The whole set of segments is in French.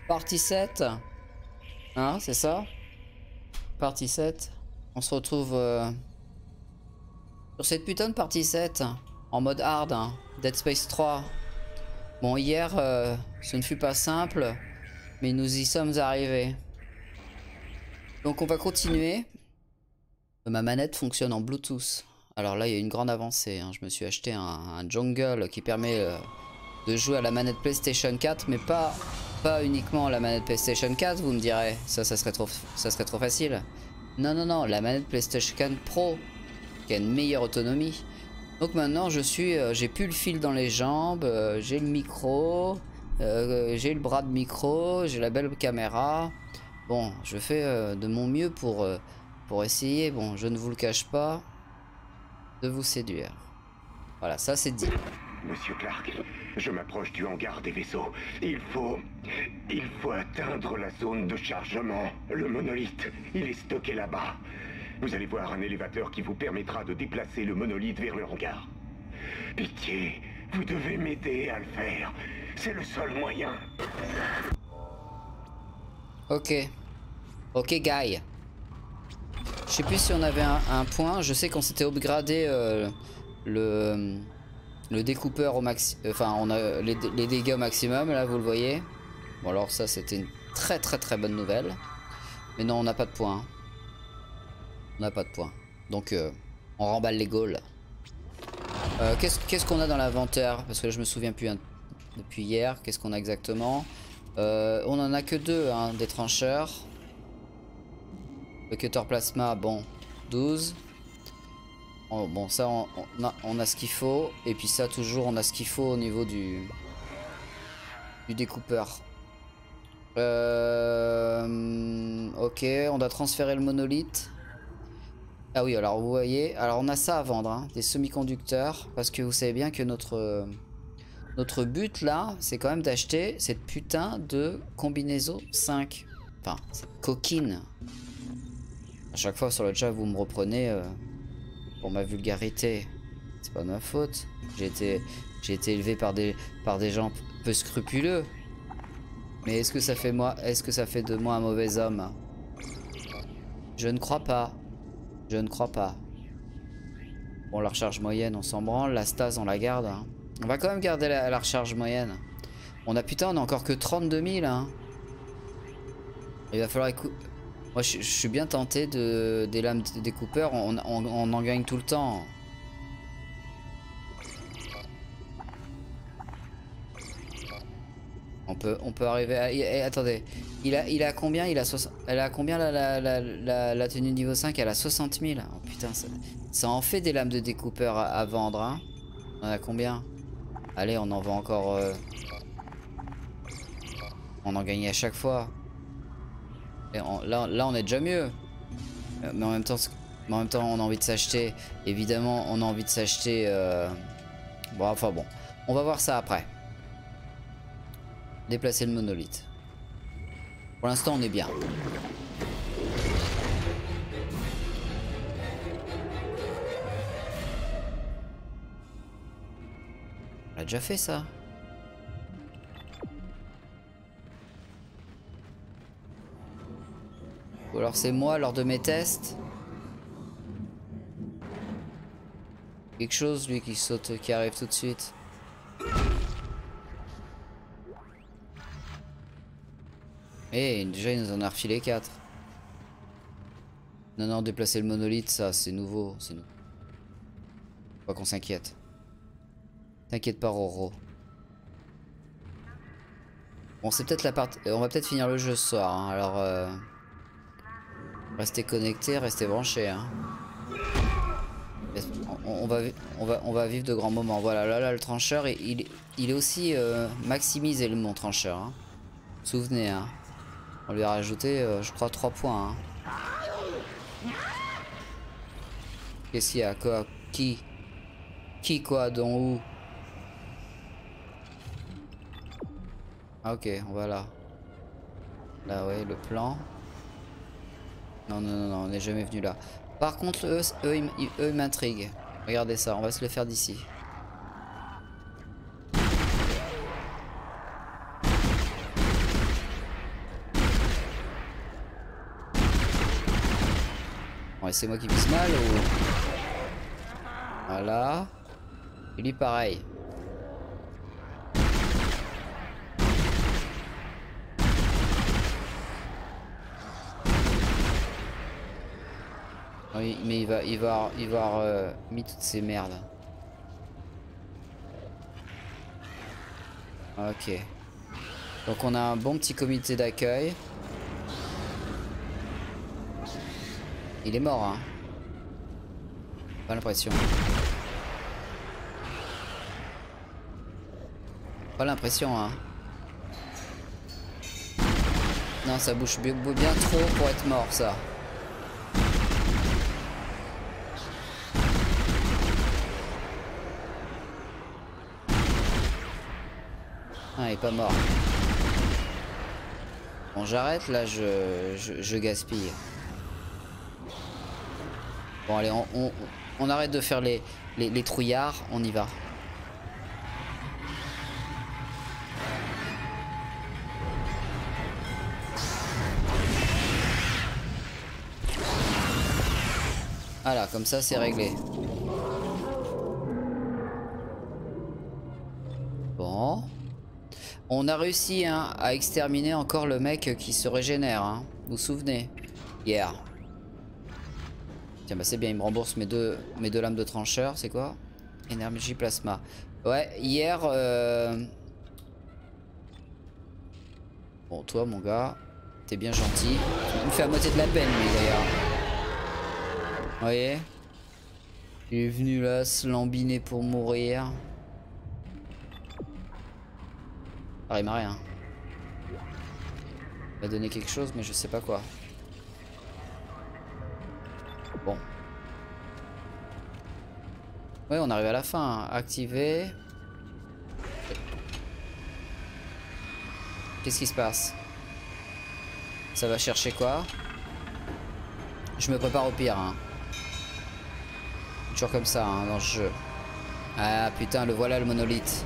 Partie 7. Hein, c'est ça? Partie 7. On se retrouve sur cette putain de partie 7. En mode hard. Hein. Dead Space 3. Bon, hier, ce ne fut pas simple. Mais nous y sommes arrivés. Donc on va continuer. Ma manette fonctionne en Bluetooth. Alors là, il y a une grande avancée. Hein. Je me suis acheté un dongle qui permet de jouer à la manette PlayStation 4. Mais pas uniquement à la manette PlayStation 4, vous me direz. Ça serait trop facile. Non, non, non. La manette PlayStation 4 Pro qui a une meilleure autonomie. Donc maintenant, j'ai plus le fil dans les jambes. J'ai le micro. J'ai le bras de micro. J'ai la belle caméra. Bon, je fais de mon mieux pour essayer, bon, je ne vous le cache pas, de vous séduire. Voilà, ça c'est dit. Monsieur Clark, je m'approche du hangar des vaisseaux. Il faut atteindre la zone de chargement. Le monolithe, il est stocké là-bas. Vous allez voir un élévateur qui vous permettra de déplacer le monolithe vers le hangar. Pitié, vous devez m'aider à le faire. C'est le seul moyen. Ok. Ok, Guy. Je sais plus si on avait un point. Je sais qu'on s'était upgradé le découpeur au max. Enfin, on a les dégâts au maximum. Là, vous le voyez. Bon, alors ça, c'était une très bonne nouvelle. Mais non, on n'a pas de point. On n'a pas de point. Donc, on remballe les Gaules. Qu'est-ce qu'on a dans l'inventaire? Parce que là, je me souviens plus hein, depuis hier. Qu'est-ce qu'on a exactement? On en a que deux, hein, des trancheurs. Le cutter plasma, bon, 12. Oh, bon, ça, on a ce qu'il faut. Et puis ça, toujours, on a ce qu'il faut au niveau du découpeur. Ok, on doit transférer le monolithe. Ah oui, alors vous voyez, alors on a ça à vendre, hein, des semi-conducteurs. Parce que vous savez bien que notre but là, c'est quand même d'acheter cette putain de combinaison 5. Enfin, cette coquine. À chaque fois sur le chat, vous me reprenez pour ma vulgarité. C'est pas de ma faute. J'ai été élevé par des gens peu scrupuleux. Mais est-ce que ça fait de moi un mauvais homme? Je ne crois pas. Je ne crois pas. Bon, la recharge moyenne, on s'en branle. La stase, on la garde. Hein. On va quand même garder la recharge moyenne. On a putain, on a encore que 32 000. Hein. Il va falloir écouter. Moi, je suis bien tenté des lames de découpeur. On en gagne tout le temps. On peut arriver à... attendez. Il a combien? Elle a combien la tenue niveau 5? Elle a 60 000. Oh putain, ça en fait des lames de découpeur à vendre. Hein. On en a combien? Allez, on en vend encore... On en gagne à chaque fois. Et là, on est déjà mieux. Mais en même temps, on a envie de s'acheter. Évidemment, on a envie de s'acheter... Bon, enfin bon. On va voir ça après. Déplacer le monolithe. Pour l'instant, on est bien. On a déjà fait ça. Ou alors c'est moi lors de mes tests. Quelque chose lui qui saute, qui arrive tout de suite. Et déjà il nous en a refilé 4. Non, déplacer le monolithe, ça c'est nouveau. C'est nouveau. Pas qu'on s'inquiète. T'inquiète pas, Roro. Bon, c'est peut-être la partie... On va peut-être finir le jeu ce soir. Hein. Alors, restez connectés, restez branchés. Hein. On va vivre de grands moments. Voilà, là le trancheur, il est aussi maximisé, mon trancheur. Hein. Souvenez, hein. On lui a rajouté, je crois, 3 points. Hein. Qu'est-ce qu'il y a? Quoi? Qui quoi? Dont où? Ah ok, on va là. Là ouais, le plan. Non, on n'est jamais venu là. Par contre, eux ils m'intriguent. Regardez ça, on va se le faire d'ici. mais c'est moi qui vise mal ou... Voilà. Et lui pareil. Oui, mais il va avoir mis toutes ces merdes. Ok. Donc on a un bon petit comité d'accueil. Il est mort, hein. Pas l'impression. Pas l'impression, hein. Non, ça bouge bien trop pour être mort, ça. Ah, il est pas mort. Bon, j'arrête, là, je gaspille. Bon, allez, on arrête de faire les trouillards, on y va. Voilà, comme ça, c'est réglé. Bon. On a réussi hein, à exterminer encore le mec qui se régénère. Hein. Vous vous souvenez? Hier. Tiens, bah c'est bien, il me rembourse mes deux lames de trancheur. C'est quoi? Énergie plasma. Ouais, hier... Bon, toi, mon gars, t'es bien gentil. Il me fait à moitié de la peine, lui, d'ailleurs. Vous voyez? Il est venu là se lambiner pour mourir. Ah, il m'a rien. Il m'a donné quelque chose, mais je sais pas quoi. Bon. Ouais, on arrive à la fin. Activer. Qu'est-ce qui se passe? Ça va chercher quoi? Je me prépare au pire. Hein. Toujours comme ça hein, dans ce jeu. Ah putain, le voilà le monolithe.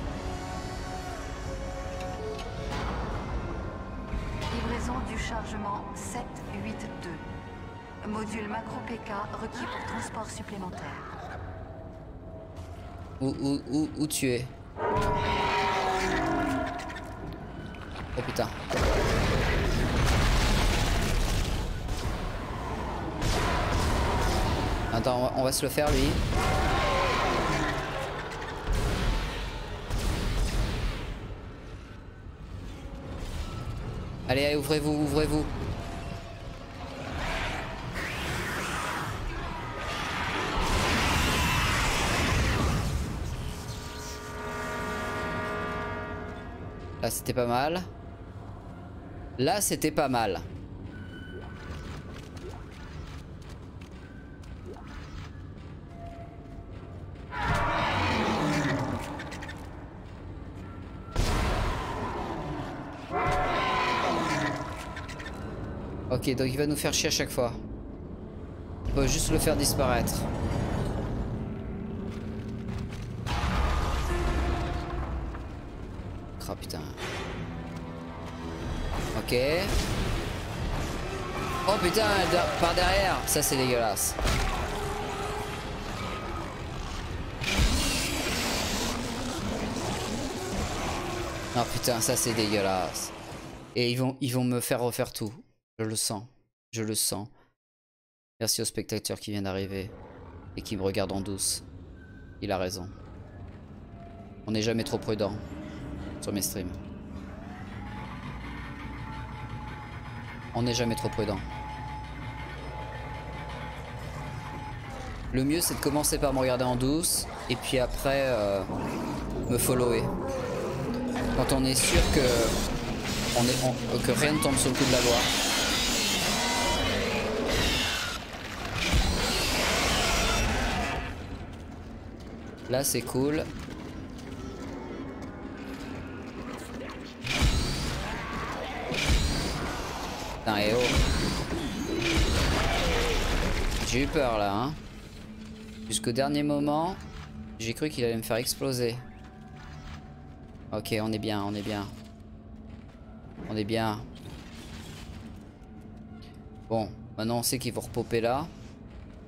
Chargement 782. Module macro PK requis pour transport supplémentaire. Où tu es? Oh putain. Attends, on va se le faire lui. Allez, allez, ouvrez-vous, ouvrez-vous. Là, c'était pas mal. Là, c'était pas mal. Ok, donc il va nous faire chier à chaque fois. On peut juste le faire disparaître. Oh putain. Ok. Oh putain, par derrière. Ça c'est dégueulasse. Oh putain, ça c'est dégueulasse. Et ils vont me faire refaire tout. Je le sens. Je le sens. Merci aux spectateurs qui viennent d'arriver et qui me regardent en douce. Il a raison. On n'est jamais trop prudent sur mes streams. On n'est jamais trop prudent. Le mieux c'est de commencer par me regarder en douce et puis après me follower. Quand on est sûr que, que rien ne tombe sur le coup de la loi. Là c'est cool. Putain et oh. J'ai eu peur là hein. Jusqu'au dernier moment, j'ai cru qu'il allait me faire exploser. Ok, on est bien, on est bien. On est bien. Bon, maintenant on sait qu'ils vont repopper là.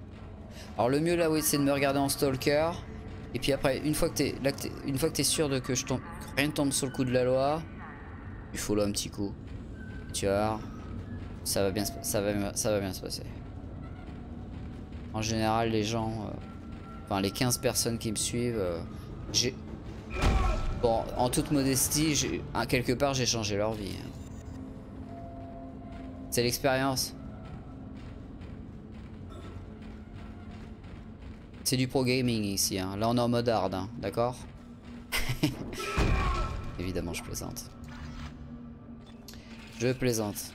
Alors le mieux là, oui, c'est de me regarder en stalker. Et puis après, une fois que t'es sûr de que rien ne tombe sur le coup de la loi, il faut là un petit coup. Tu vois, ça va bien se passer. En général, les gens, enfin les 15 personnes qui me suivent, bon, en toute modestie, quelque part, j'ai changé leur vie. C'est l'expérience. C'est du pro gaming ici, hein. Là on est en mode hard, hein. D'accord. Évidemment je plaisante. Je plaisante.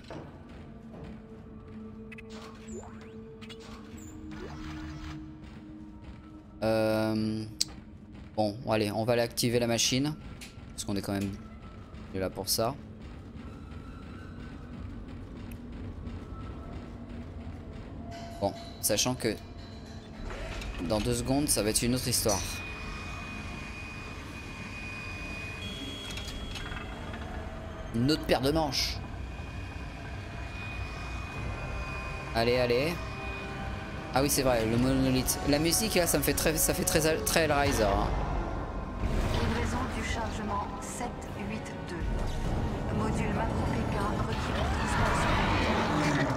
Bon, allez, on va aller activer la machine. Parce qu'on est quand même là pour ça. Bon, sachant que dans 2 secondes, ça va être une autre histoire. Une autre paire de manches. Allez, allez. Ah oui, c'est vrai, le monolithe. La musique là, ça fait très Hellraiser. Hein. Livraison du chargement 782. Module macro PK requis pour transport supplémentaire.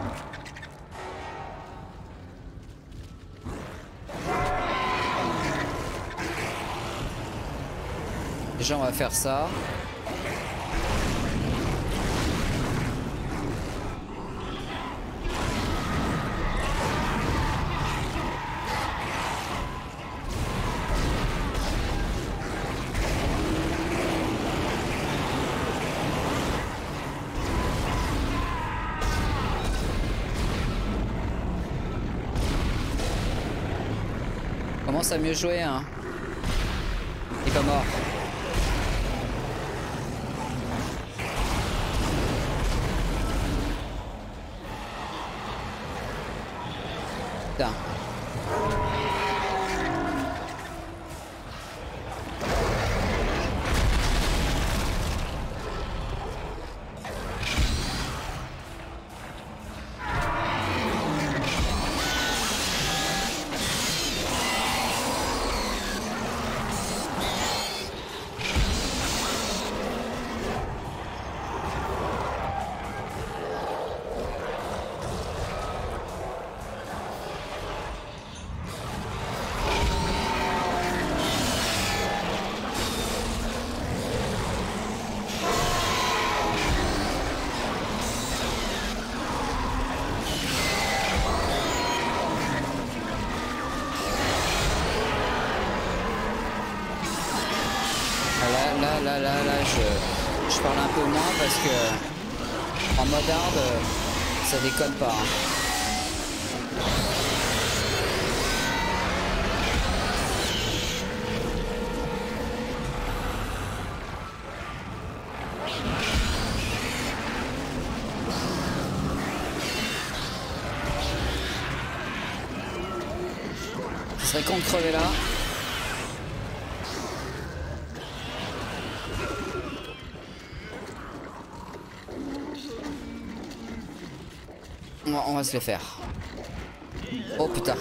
Déjà, on va faire ça. Commence à mieux jouer, hein. Il est pas mort. Putain. Là, je parle un peu moins parce que en mode hard, ça déconne pas. Hein. Ce serait con de crever là. On va se les faire. Oh putain.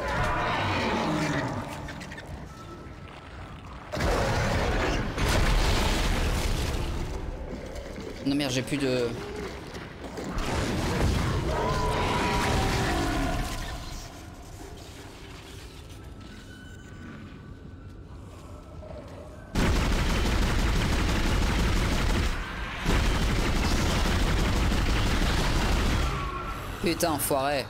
Non merde, j'ai plus de... Putain, enfoiré.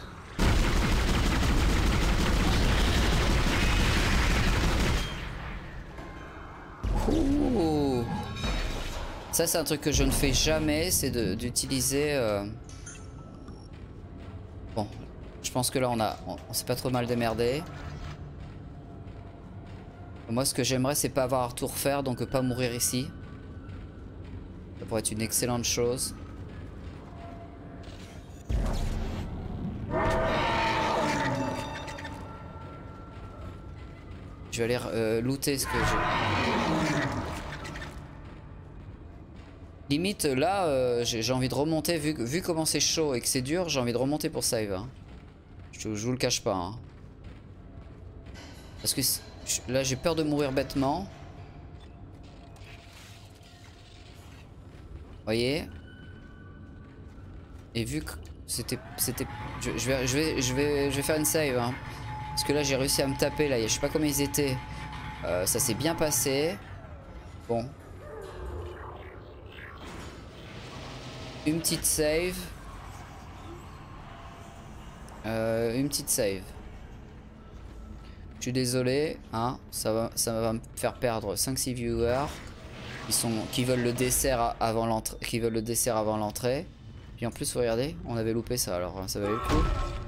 Ouh. Ça, c'est un truc que je ne fais jamais, c'est d'utiliser... Bon, je pense que là, on s'est pas trop mal démerdé. Moi, ce que j'aimerais, c'est pas avoir à tout refaire, donc pas mourir ici. Ça pourrait être une excellente chose. Je vais aller looter ce que j'ai. Limite là, j'ai envie de remonter, vu comment c'est chaud et que c'est dur, j'ai envie de remonter pour save. Hein. Je vous le cache pas. Hein. Parce que là j'ai peur de mourir bêtement. Voyez. Et vu que c'était... Je vais faire une save. Hein. Parce que là j'ai réussi à me taper. Là, je sais pas combien ils étaient. Ça s'est bien passé. Bon. Une petite save. Une petite save. Je suis désolé, hein, ça va me faire perdre 5-6 viewers qui veulent le dessert avant l'entrée. Puis en plus, regardez, on avait loupé ça, alors ça valait le coup.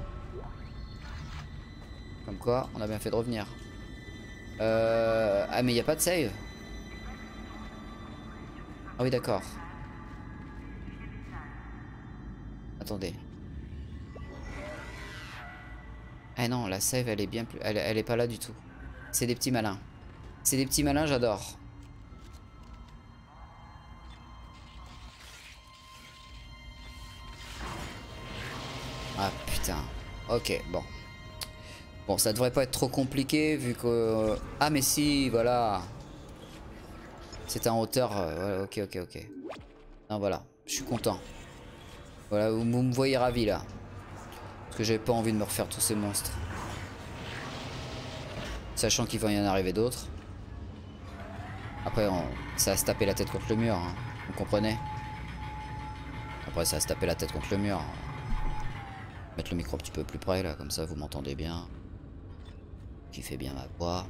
Comme quoi, on a bien fait de revenir. Ah mais il n'y a pas de save. Ah oui d'accord. Attendez. Ah non, la save elle est bien plus... Elle est pas là du tout. C'est des petits malins. C'est des petits malins, j'adore. Ah putain. Ok, bon. Bon, ça devrait pas être trop compliqué vu que... Ah mais si, voilà. C'est en hauteur... ok. Non, voilà, je suis content. Voilà, vous me voyez ravi là. Parce que j'avais pas envie de me refaire tous ces monstres. Sachant qu'il va y en arriver d'autres. Après, ça va se taper la tête contre le mur. Hein. Vous comprenez? Après, ça va se taper la tête contre le mur. Mettre le micro un petit peu plus près là, comme ça vous m'entendez bien. Qui fait bien ma voix.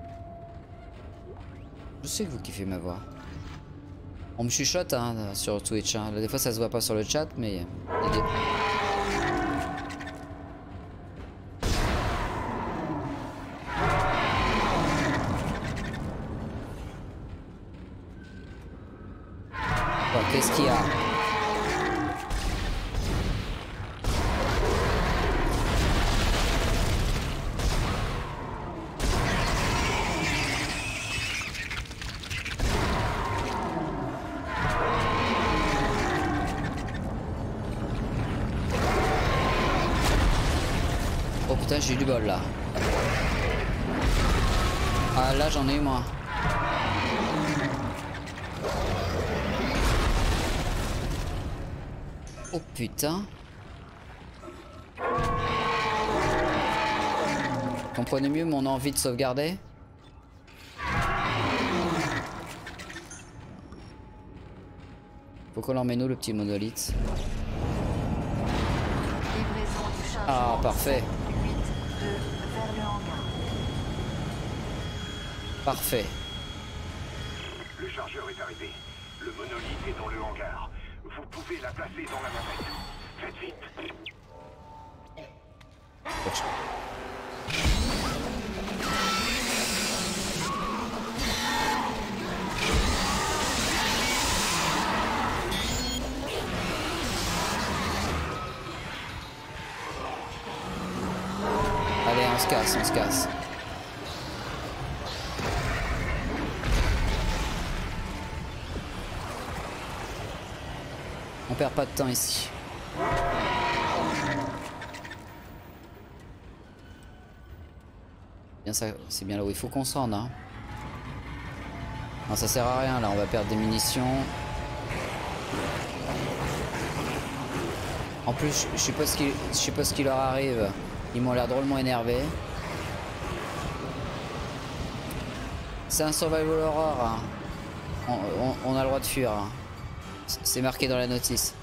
Je sais que vous kiffez ma voix. On me chuchote hein, sur Twitch. Hein. Des fois ça se voit pas sur le chat, mais... il y a des... Qu'est-ce qu'il y a? Oh putain, j'ai eu du bol là. Ah là j'en ai eu moi. Oh putain. Comprenez mieux mon envie de sauvegarder? Faut qu'on l'emmène où le petit monolithe? Ah parfait. Parfait. Le chargeur est arrivé. Le monolithe est dans le hangar. Vous pouvez la placer dans la navette. Faites vite. Allez, on se casse, on se casse. On perd pas de temps ici. Bien ça, c'est bien là où il faut qu'on se rende. Hein. Non, ça sert à rien là, on va perdre des munitions. En plus, je sais pas ce qui leur arrive. Ils m'ont l'air drôlement énervés. C'est un survival horror. Hein. On a le droit de fuir. Hein. C'est marqué dans la notice.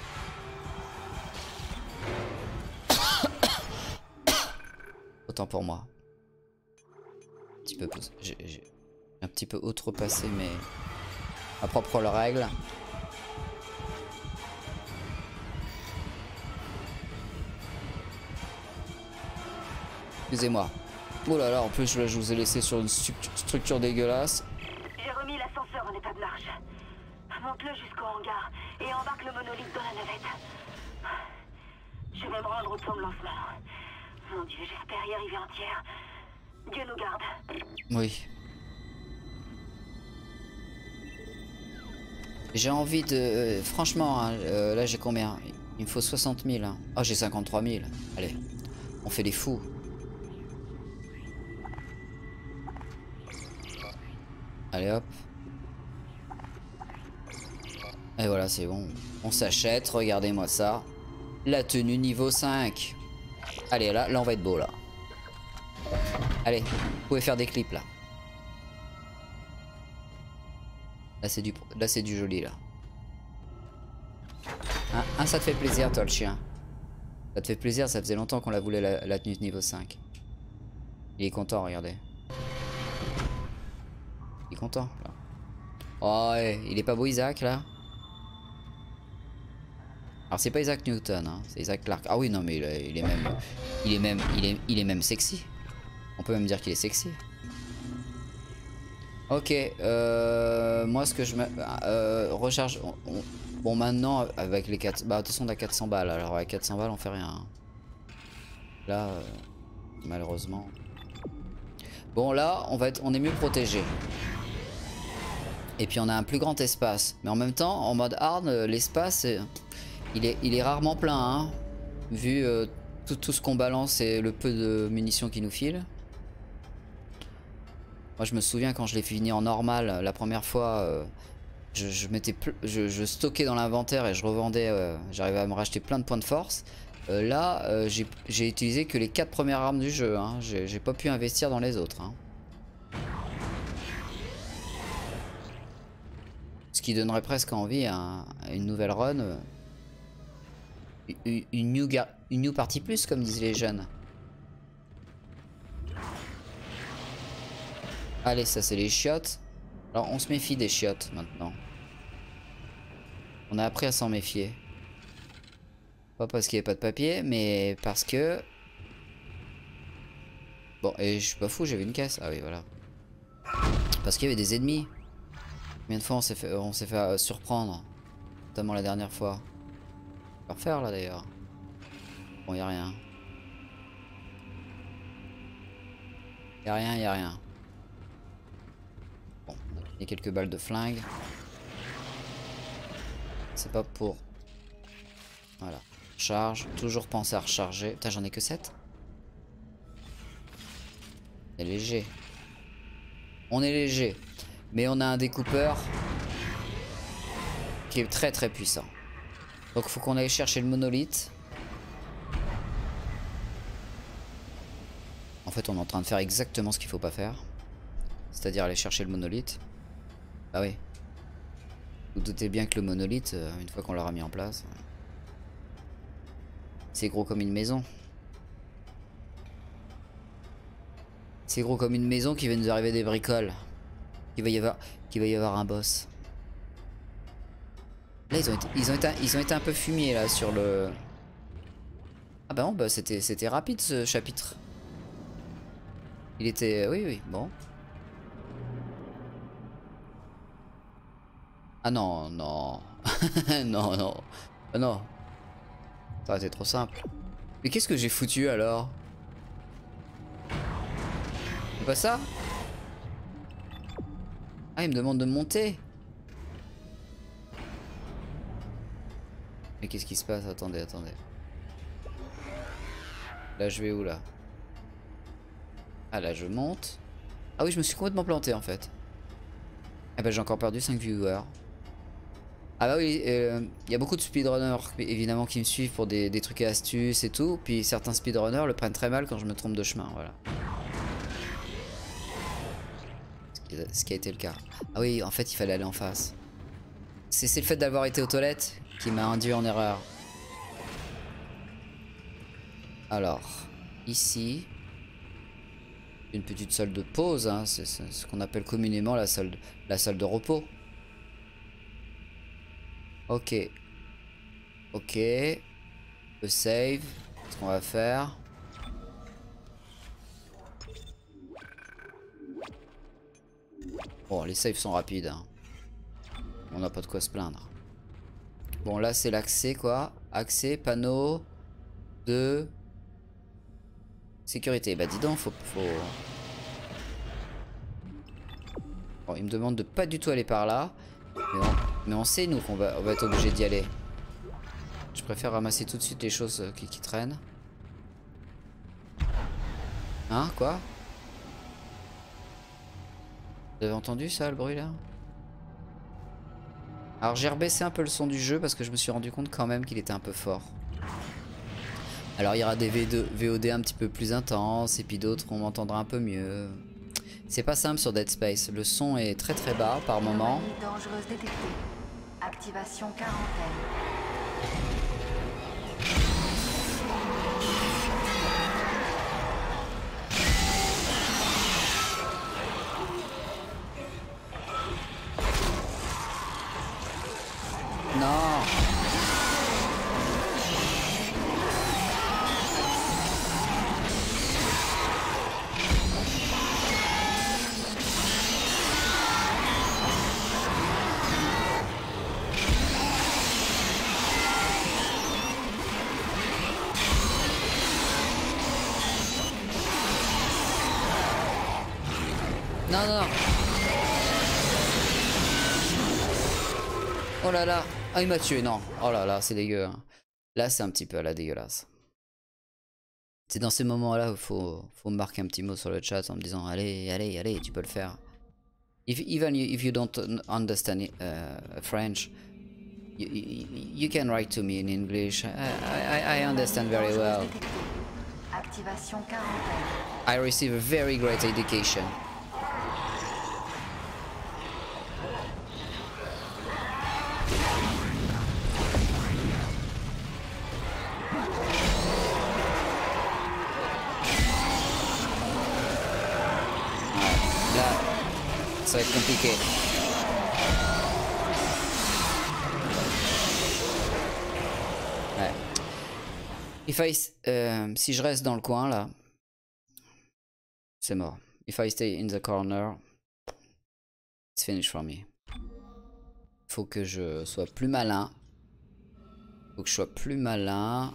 Autant pour moi. J'ai un petit peu outrepassé ma propre règle. Excusez-moi. Oh là là, en plus je vous ai laissé sur une structure dégueulasse. J'ai remis l'ascenseur en état de marche. Monte-le jusqu'au hangar et embarque le monolithe dans la navette. Je vais me rendre au plan de lancement. Mon Dieu, j'espère y arriver entière. Dieu nous garde. Oui. J'ai envie de... franchement, hein, là j'ai combien? Il me faut 60 000. Hein. Oh, j'ai 53 000. Allez, on fait les fous. Allez hop. Et voilà, c'est bon. On s'achète, regardez-moi ça. La tenue niveau 5. Allez, là on va être beau là. Allez, vous pouvez faire des clips là. Là c'est du joli là. Hein, ça te fait plaisir toi le chien. Ça te fait plaisir, ça faisait longtemps qu'on la voulait la tenue niveau 5. Il est content, regardez. Il est content là. Oh ouais, il est pas beau Isaac là? Alors c'est pas Isaac Newton, hein, c'est Isaac Clarke. Ah oui non mais il est même sexy. On peut même dire qu'il est sexy. Ok, moi ce que je me... recharge... Bon maintenant avec les 4... Bah de toute façon on a 400 balles, alors avec 400 balles on fait rien. Hein. Là, malheureusement... Bon là on est mieux protégé. Et puis on a un plus grand espace. Mais en même temps, en mode hard, l'espace, il est rarement plein. Hein, vu tout ce qu'on balance et le peu de munitions qu'il nous file. Moi je me souviens quand je l'ai fini en normal la première fois, je stockais dans l'inventaire et je revendais, j'arrivais à me racheter plein de points de force. Là j'ai utilisé que les 4 premières armes du jeu, hein. J'ai pas pu investir dans les autres. Hein. Ce qui donnerait presque envie à une nouvelle run. Une new partie plus comme disent les jeunes. Allez, ça c'est les chiottes. Alors on se méfie des chiottes maintenant. On a appris à s'en méfier. Pas parce qu'il n'y avait pas de papier, mais parce que... Bon, et je suis pas fou, j'avais une caisse. Ah oui, voilà. Parce qu'il y avait des ennemis. Combien de fois on s'est fait surprendre. Notamment la dernière fois. On va refaire là d'ailleurs. Bon, y a rien. Y a rien, y a rien. Bon, on a pris quelques balles de flingue. C'est pas pour... Voilà. Charge. Toujours penser à recharger. Putain, j'en ai que 7. C'est léger. On est léger. Mais on a un découpeur qui est très très puissant. Donc il faut qu'on aille chercher le monolithe. En fait on est en train de faire exactement ce qu'il faut pas faire. C'est-à-dire aller chercher le monolithe. Ah oui. Vous doutez bien que le monolithe, une fois qu'on l'aura mis en place, c'est gros comme une maison. C'est gros comme une maison qui va nous arriver des bricoles. Qu'il va y avoir un boss. Là ils ont été un peu fumiers là sur le... Ah bah non, bah c'était rapide ce chapitre. Il était... Oui, bon. Ah non, non. Non, non. Ah non. Ça aurait été trop simple. Mais qu'est-ce que j'ai foutu alors? C'est pas ça? Ah, il me demande de monter. Mais qu'est-ce qui se passe? Attendez. Là, je vais où là? Ah, là, je monte. Ah oui, je me suis complètement planté en fait. Ah bah, j'ai encore perdu 5 viewers. Ah bah oui, y a beaucoup de speedrunners évidemment qui me suivent pour des trucs et astuces et tout. Puis certains speedrunners le prennent très mal quand je me trompe de chemin, voilà. Ce qui a été le cas. Ah oui, en fait il fallait aller en face. C'est le fait d'avoir été aux toilettes qui m'a induit en erreur. Alors, ici, une petite salle de pause, hein, c'est ce qu'on appelle communément la salle de repos. Ok. Ok. Le save. Ce qu'on va faire. Bon, les saves sont rapides. Hein. On n'a pas de quoi se plaindre. Bon, là, c'est l'accès, quoi. Accès, panneau de sécurité. Bah, dis donc, faut... Bon, il me demande de pas du tout aller par là. Mais on sait, nous, qu'on va être obligé d'y aller. Je préfère ramasser tout de suite les choses qui traînent. Hein, quoi? Vous avez entendu ça, le bruit là? Alors j'ai rebaissé un peu le son du jeu parce que je me suis rendu compte quand même qu'il était un peu fort. Alors il y aura des VOD un petit peu plus intenses et puis d'autres on m'entendra un peu mieux. C'est pas simple sur Dead Space, le son est très très bas par moment. Anomalie dangereuse détectée. Activation quarantaine. Non. Non, non, non. Oh là là. Ah, il m'a tué, non. Oh là là, c'est dégueu. Hein. Là, c'est un petit peu à la dégueulasse. C'est dans ces moments-là où faut me marquer un petit mot sur le chat en me disant allez, allez, allez, tu peux le faire. Even if you don't understand French, you can write to me in English. I understand very well. Activation quarantaine. I receive a very great education. Ça va être compliqué. Ouais. Si je reste dans le coin là, c'est mort. If I stay in the corner, it's finished for me. Faut que je sois plus malin. Faut que je sois plus malin.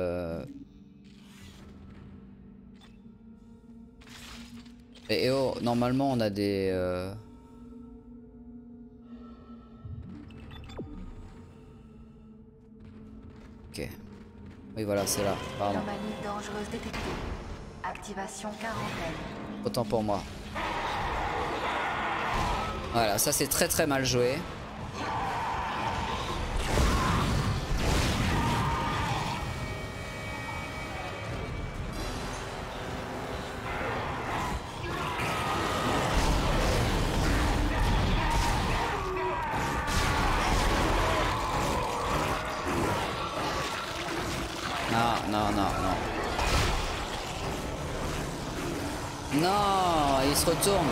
Et oh, normalement on a des... Ok. Oui voilà, c'est là. Pardon. Anomalie dangereuse détectée. Activation quarantaine. Autant pour moi. Voilà, ça c'est très très mal joué. Non, non, non. Non, il se retourne.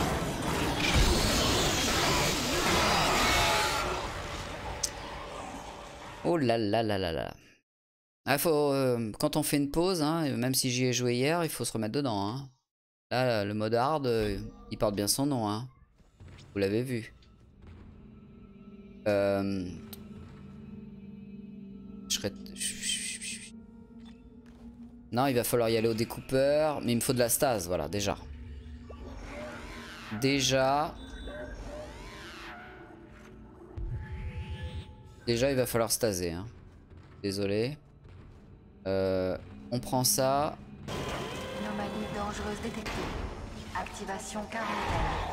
Oh là là là là là. Ah, faut, quand on fait une pause, hein, même si j'y ai joué hier, il faut se remettre dedans. Hein. Là, le mode hard, il porte bien son nom. Hein. Vous l'avez vu. Non, il va falloir y aller au découpeur. Mais il me faut de la stase, voilà, déjà. Déjà, il va falloir staser. Hein. Désolé. On prend ça. Anomalie dangereuse détectée. Activation quarantaine.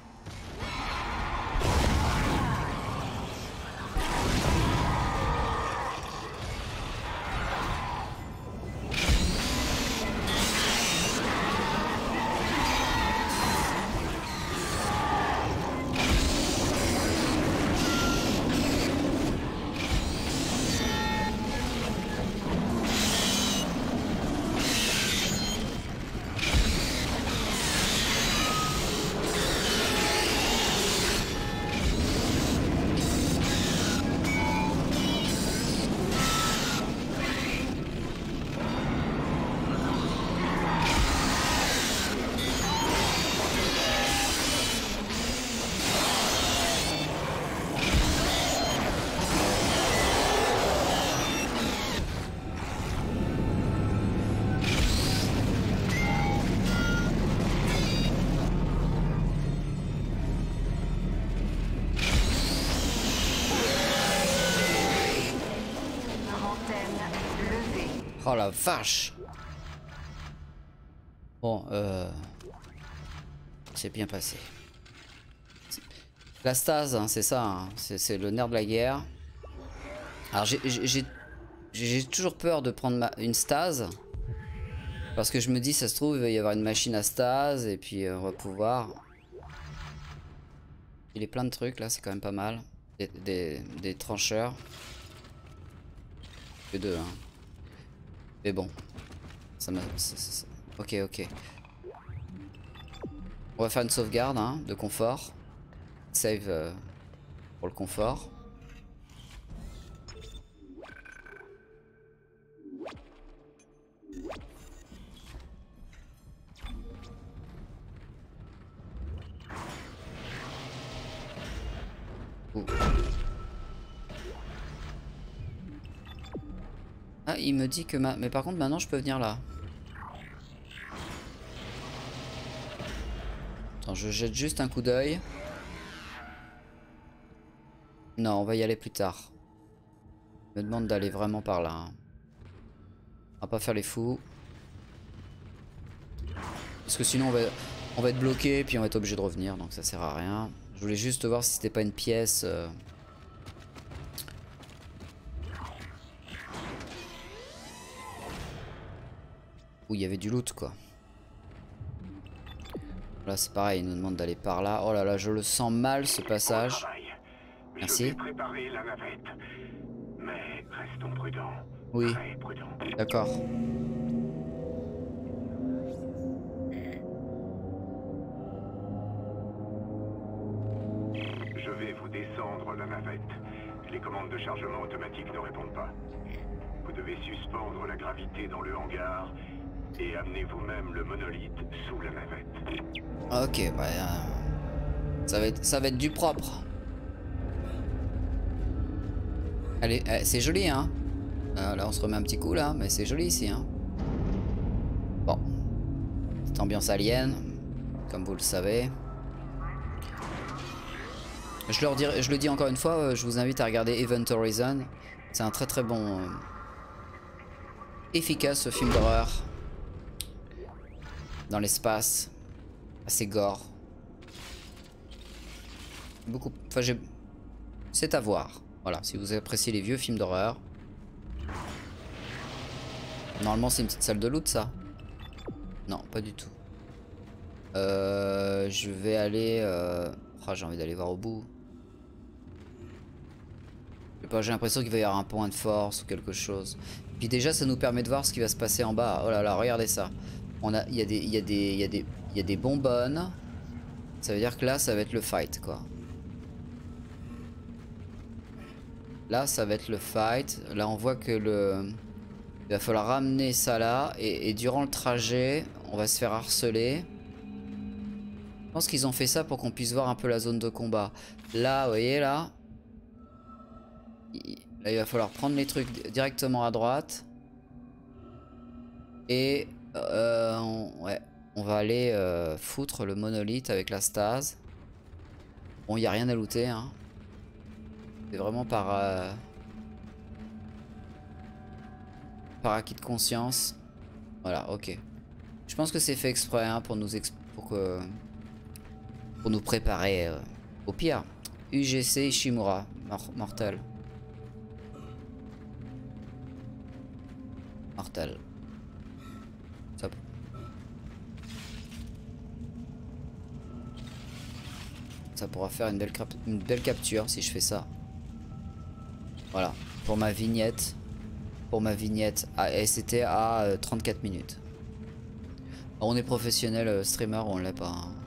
Oh la vache. Bon, c'est bien passé. La stase, hein, c'est ça, hein. C'est le nerf de la guerre. Alors j'ai toujours peur de prendre une stase. Parce que je me dis, ça se trouve, il va y avoir une machine à stase. Et puis on va pouvoir... Il est plein de trucs là, c'est quand même pas mal. Des trancheurs. Que deux, hein. Mais bon. Ça m'a... Ok, ok. On va faire une sauvegarde hein, de confort. Save pour le confort. Ouh. Ah, il me dit que mais par contre maintenant je peux venir là. Attends, je jette juste un coup d'œil. Non, on va y aller plus tard. Il me demande d'aller vraiment par là. Hein. On va pas faire les fous. Parce que sinon on va être bloqué puis on va être obligé de revenir. Donc ça sert à rien. Je voulais juste voir si c'était pas une pièce... où il y avait du loot quoi. Là c'est pareil, il nous demande d'aller par là. Oh là là, je le sens mal ce passage. Merci. Préparer la navette. Mais restons prudents. Oui. D'accord. Je vais vous descendre la navette. Les commandes de chargement automatique ne répondent pas. Vous devez suspendre la gravité dans le hangar et amener vous-même le monolithe sous la navette. Ok, bah... ça va être du propre. Allez, c'est joli, hein. Là, on se remet un petit coup, là, mais c'est joli ici, hein. Bon. Cette ambiance alien, comme vous le savez. Je le dis encore une fois, je vous invite à regarder Event Horizon. C'est un très très bon... efficace film d'horreur. Dans l'espace. Assez gore. Beaucoup... Enfin, c'est à voir. Voilà, si vous appréciez les vieux films d'horreur. Normalement, c'est une petite salle de loot, ça? Non, pas du tout. Je vais aller... Oh, j'ai envie d'aller voir au bout. J'ai l'impression qu'il va y avoir un point de force ou quelque chose. Puis déjà, ça nous permet de voir ce qui va se passer en bas. Oh là là, regardez ça. Il y a des bonbonnes. Ça veut dire que là, ça va être le fight, quoi. Là, ça va être le fight. Là, on voit que il va falloir ramener ça là. Et durant le trajet, on va se faire harceler. Je pense qu'ils ont fait ça pour qu'on puisse voir un peu la zone de combat. Là, vous voyez, là. Là, il va falloir prendre les trucs directement à droite. Et... ouais. On va aller foutre le monolithe avec la stase. Bon, il n'y a rien à looter, hein. C'est vraiment par acquis de conscience. Voilà, ok. Je pense que c'est fait exprès hein, pour nous préparer au pire. UGC Ishimura, mortel. Mortel. Ça pourra faire une belle capture si je fais ça. Voilà, pour ma vignette. Et c'était à 34 minutes. Alors, on est professionnel streamer ou on l'est pas. Hein.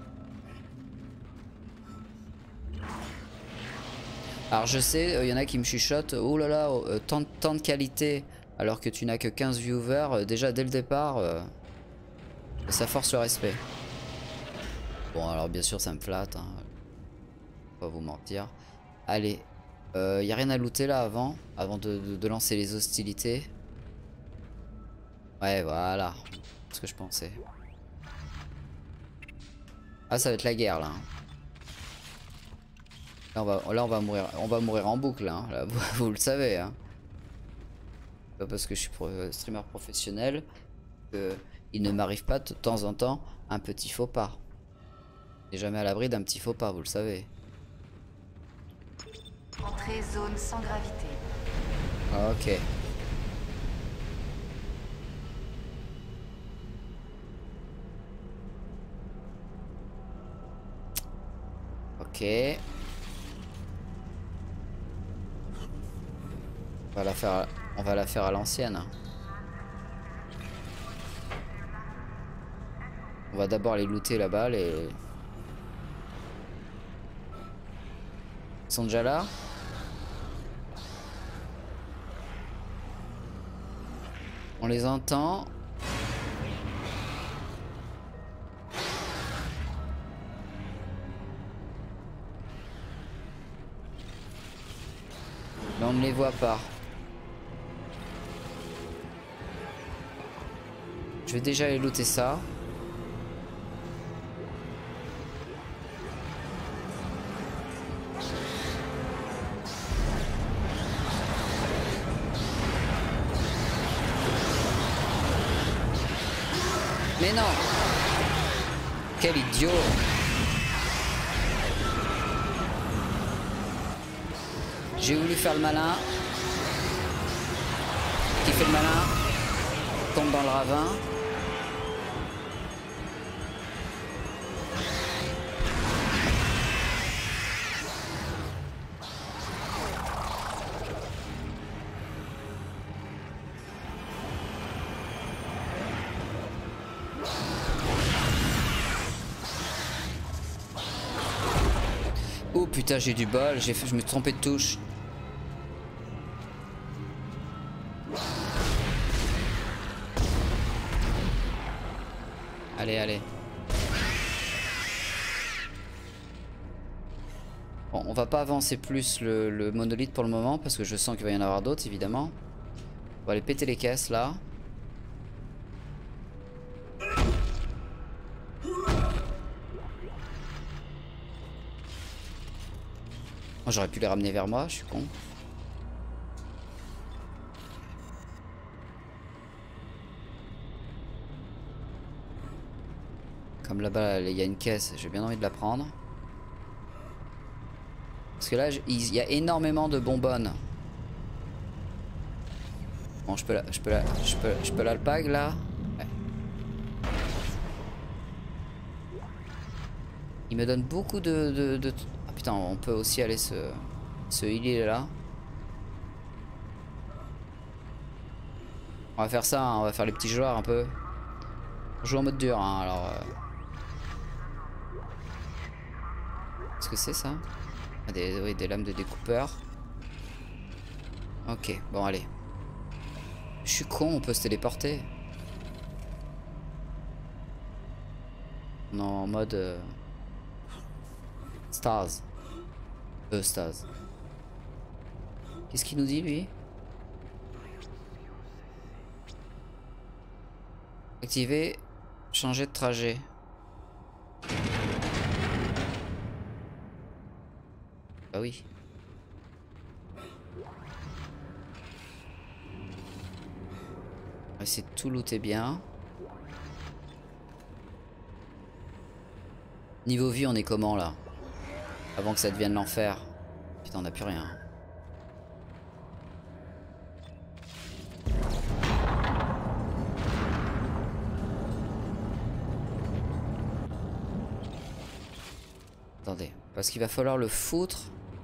Alors je sais, il y en a qui me chuchotent. Oh là là, tant de qualité alors que tu n'as que 15 viewers. Déjà dès le départ, ça force le respect. Bon alors bien sûr ça me flatte. Hein. Pas vous mentir. Allez. Y a rien à looter là avant de lancer les hostilités. Ouais voilà. C'est ce que je pensais. Ah ça va être la guerre là. Là on va mourir en boucle hein. Là, vous le savez hein. Pas parce que je suis streamer professionnel il ne m'arrive pas de temps en temps un petit faux pas. On n'est jamais à l'abri d'un petit faux pas, vous le savez. Entrée zone sans gravité. Ok. Ok. On va la faire à l'ancienne. On va d'abord les looter là-bas, les... Ils sont déjà là? On les entend. Mais on ne les voit pas. Je vais déjà aller looter ça. Mais non! Quel idiot! J'ai voulu faire le malin. Qui fait le malin? Tombe dans le ravin. Oh putain, j'ai du bol, je me suis trompé de touche. Allez, allez. Bon, on va pas avancer plus le monolithe pour le moment parce que je sens qu'il va y en avoir d'autres évidemment. On va aller péter les caisses là. Moi j'aurais pu les ramener vers moi, je suis con. Comme là-bas il y a une caisse, j'ai bien envie de la prendre. Parce que là il y a énormément de bonbonnes. Bon, je peux l'alpag là. Ouais. Il me donne beaucoup de... Ah putain, on peut aussi aller se healer là. On va faire ça, hein, on va faire les petits joueurs un peu. On joue en mode dur, hein, alors... Qu'est-ce que c'est ça? Ah, oui, des lames de découpeur. Ok, bon allez. Je suis con, on peut se téléporter. Non, en mode... Stars. Stars. Qu'est-ce qu'il nous dit lui? Activer, changer de trajet. Bah oui. On va essayer de tout looter bien. Niveau vie, on est comment là? Avant que ça devienne l'enfer. Putain, on n'a plus rien. Attendez, parce qu'il va falloir le foutre.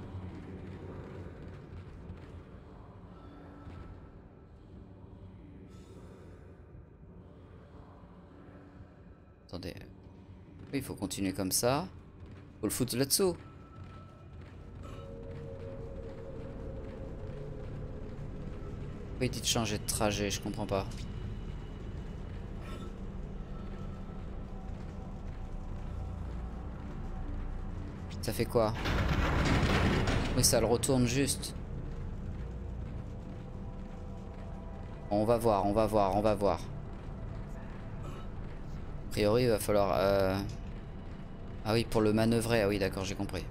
Attendez. Oui, il faut continuer comme ça. Faut le foutre là-dessous. Pourquoi il dit de changer de trajet? Je comprends pas. Ça fait quoi? Oui, ça le retourne juste. On va voir, on va voir, on va voir. A priori, il va falloir... Ah oui, pour le manœuvrer. Ah oui, d'accord, j'ai compris.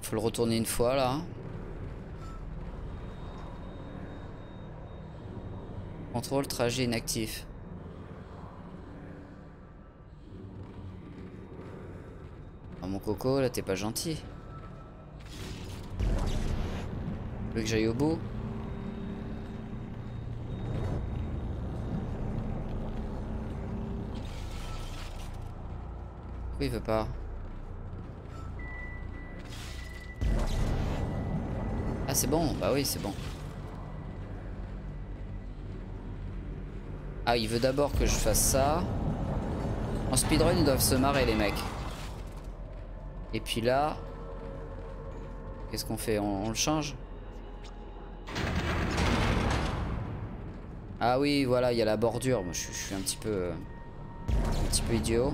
Faut le retourner une fois là. Contrôle trajet inactif. Ah, mon coco, là t'es pas gentil. Tu veux que j'aille au bout? Pourquoi il veut pas? Ah c'est bon, bah oui c'est bon. Ah il veut d'abord que je fasse ça. En speedrun ils doivent se marrer les mecs. Et puis là... Qu'est-ce qu'on fait? On le change? Ah oui voilà il y a la bordure. Moi, je suis un petit peu idiot.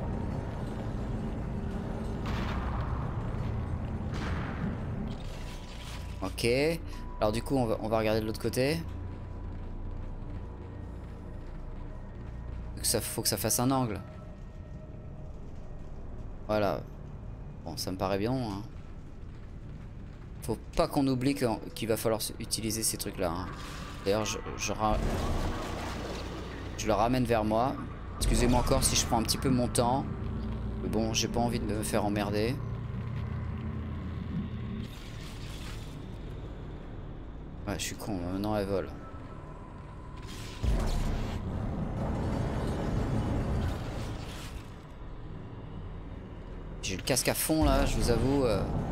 Ok. Alors du coup on va regarder de l'autre côté. Faut que ça fasse un angle. Voilà. Bon ça me paraît bien hein. Faut pas qu'on oublie qu'il va falloir utiliser ces trucs là hein. D'ailleurs je le ramène vers moi. Excusez-moi encore si je prends un petit peu mon temps. Mais bon j'ai pas envie de me faire emmerder. Ouais je suis con, maintenant elle vole. J'ai le casque à fond là, je vous avoue.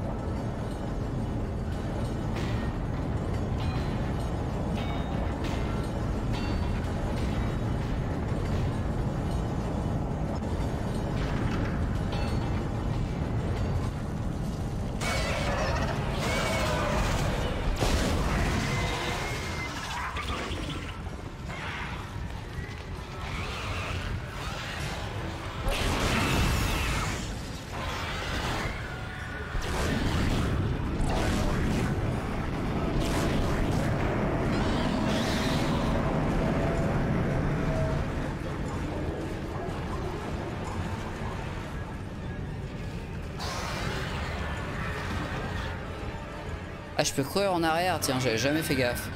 Ah je peux courir en arrière, tiens j'avais jamais fait gaffe.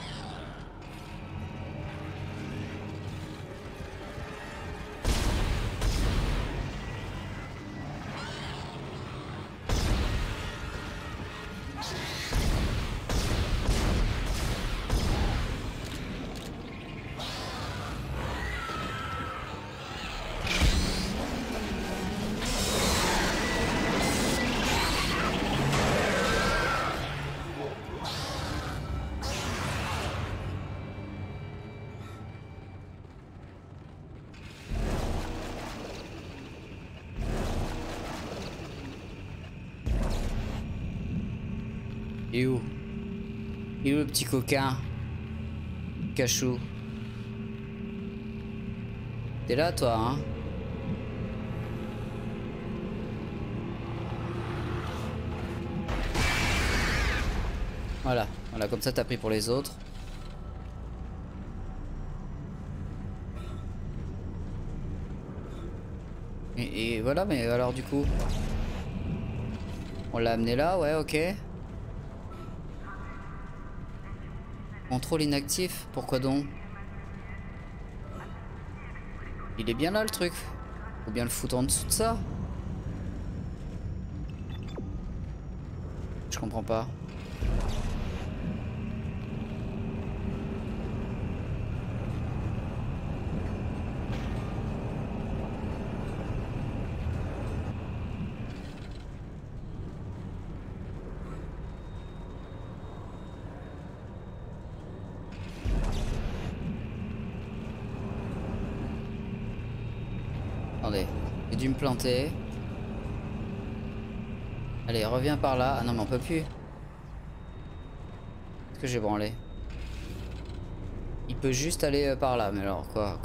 Il est où? Il est où le petit coquin? Cachou. T'es là toi hein? Voilà, voilà comme ça t'as pris pour les autres. Et voilà mais alors du coup on l'a amené là, ouais ok. Contrôle inactif, pourquoi donc? Il est bien là le truc. Faut bien le foutre en dessous de ça. Je comprends pas. Attendez, j'ai dû me planter. Allez, reviens par là. Ah non, mais on peut plus. Est-ce que j'ai branlé? Il peut juste aller par là. Mais alors, quoi?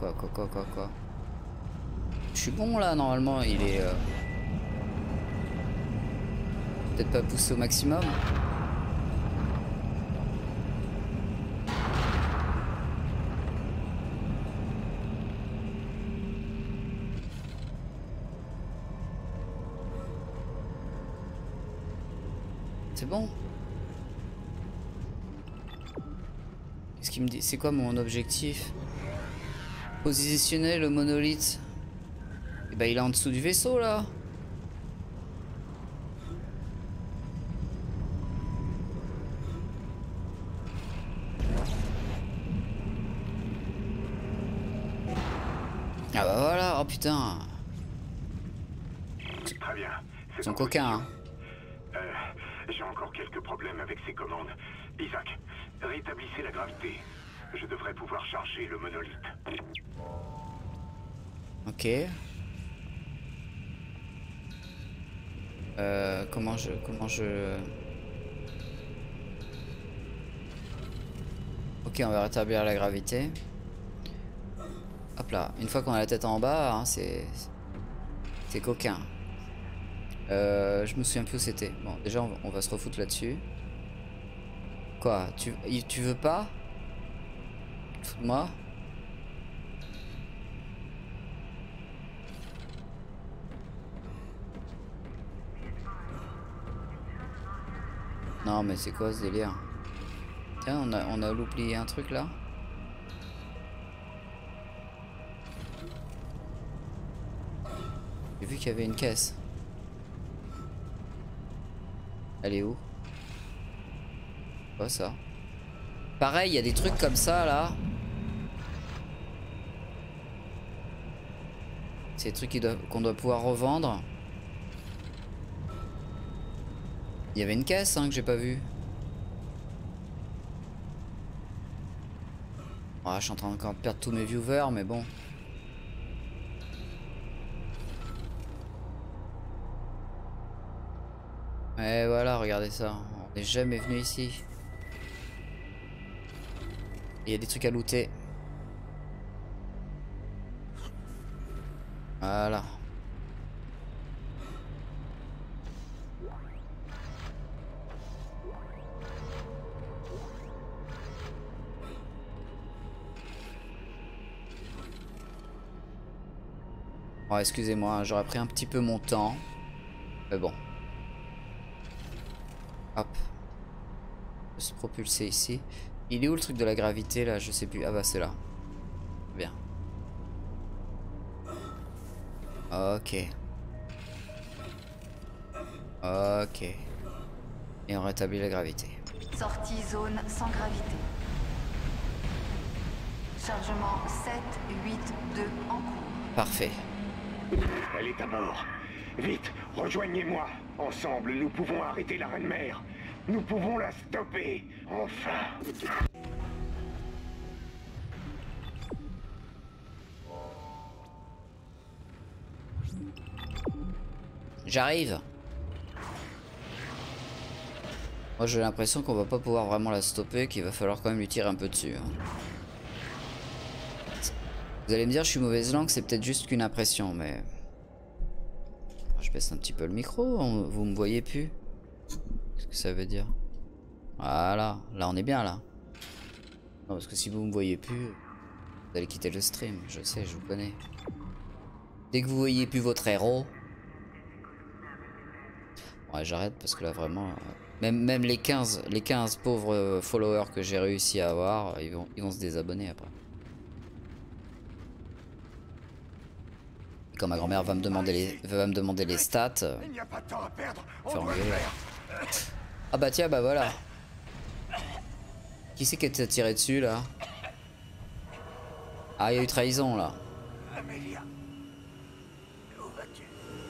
Je suis bon là, normalement. Il est... peut-être pas poussé au maximum. C'est bon. Qu'est-ce qu'il me dit? C'est quoi mon objectif? Positionner le monolithe. Et bah il est en dessous du vaisseau là. Ah bah voilà, oh putain. Très bien. Ils sont coquins, hein. J'ai encore quelques problèmes avec ces commandes. Isaac, rétablissez la gravité. Je devrais pouvoir charger le monolithe. Ok. Comment je... Ok, on va rétablir la gravité. Hop là, une fois qu'on a la tête en bas, hein, c'est coquin. Je me souviens plus où c'était. Bon, déjà on va se refoutre là-dessus. Quoi, tu veux pas? Fous-moi. Non mais c'est quoi ce délire? Tiens, on a oublié un truc là. J'ai vu qu'il y avait une caisse. Elle est où? Quoi ça? Pareil, il y a des trucs comme ça là. C'est des trucs qu'on doit pouvoir revendre. Il y avait une caisse hein, que j'ai pas vue. Oh, je suis en train encore de perdre tous mes viewers, mais bon. Et voilà, regardez ça. On n'est jamais venu ici. Il y a des trucs à looter. Voilà. Oh, excusez-moi, j'aurais pris un petit peu mon temps. Mais bon. Hop. On peut se propulser ici. Il est où le truc de la gravité là? Je sais plus. Ah bah c'est là. Bien. Ok. Ok. Et on rétablit la gravité. Sortie zone sans gravité. Chargement 7, 8, 2 en cours. Parfait. Elle est à bord. Vite, rejoignez-moi. Ensemble, nous pouvons arrêter la Reine-Mère. Nous pouvons la stopper. Enfin. J'arrive. Moi j'ai l'impression qu'on va pas pouvoir vraiment la stopper, qu'il va falloir quand même lui tirer un peu dessus. Hein. Vous allez me dire je suis mauvaise langue, c'est peut-être juste qu'une impression, mais... Je baisse un petit peu le micro, vous me voyez plus. Qu'est-ce que ça veut dire? Voilà, là on est bien là. Non, parce que si vous me voyez plus, vous allez quitter le stream, je sais, je vous connais. Dès que vous voyez plus votre héros... Ouais, j'arrête parce que là vraiment... Même les 15 pauvres followers que j'ai réussi à avoir, ils vont se désabonner après. Quand ma grand-mère va me demander les stats, Il n'y a pas de temps à perdre. faire engueuler. Ah bah tiens, bah voilà. Qui c'est qui t'a tiré dessus là? Ah, il y a eu trahison là. Amélia. Où vas-tu?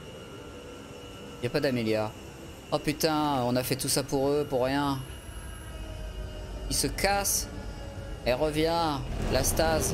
Y a pas d'Amélia. Oh putain, on a fait tout ça pour eux, pour rien. Ils se cassent. Elle revient. La stase.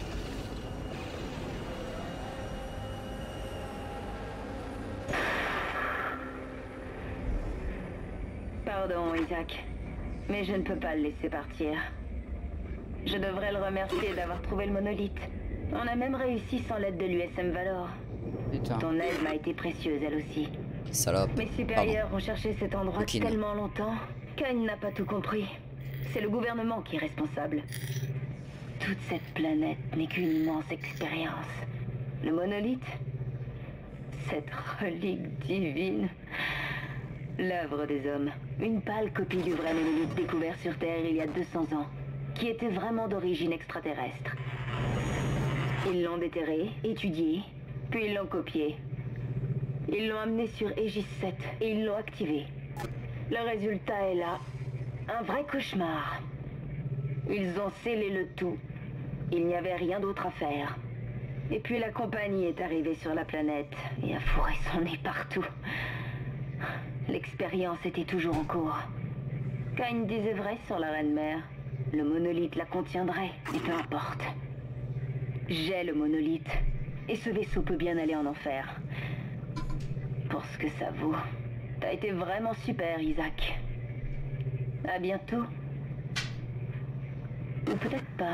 Pardon, Isaac, mais je ne peux pas le laisser partir. Je devrais le remercier d'avoir trouvé le monolithe. On a même réussi sans l'aide de l'USM Valor. Putain. Ton aide m'a été précieuse, elle aussi. Salope. Mes supérieurs ont cherché cet endroit Coquine. tellement longtemps qu'Agne n'a pas tout compris. C'est le gouvernement qui est responsable. Toute cette planète n'est qu'une immense expérience. Le monolithe, cette relique divine, L'œuvre des hommes. Une pâle copie du vrai monolithe découvert sur Terre il y a 200 ans, qui était vraiment d'origine extraterrestre. Ils l'ont déterré, étudié, puis ils l'ont copié. Ils l'ont amené sur Aegis 7 et ils l'ont activé. Le résultat est là. Un vrai cauchemar. Ils ont scellé le tout. Il n'y avait rien d'autre à faire. Et puis la compagnie est arrivée sur la planète et a fourré son nez partout. L'expérience était toujours en cours. Cain disait vrai sur la Reine-Mère. Le monolithe la contiendrait, et peu importe. J'ai le monolithe, et ce vaisseau peut bien aller en enfer. Pour ce que ça vaut. T'as été vraiment super, Isaac. À bientôt. Ou peut-être pas.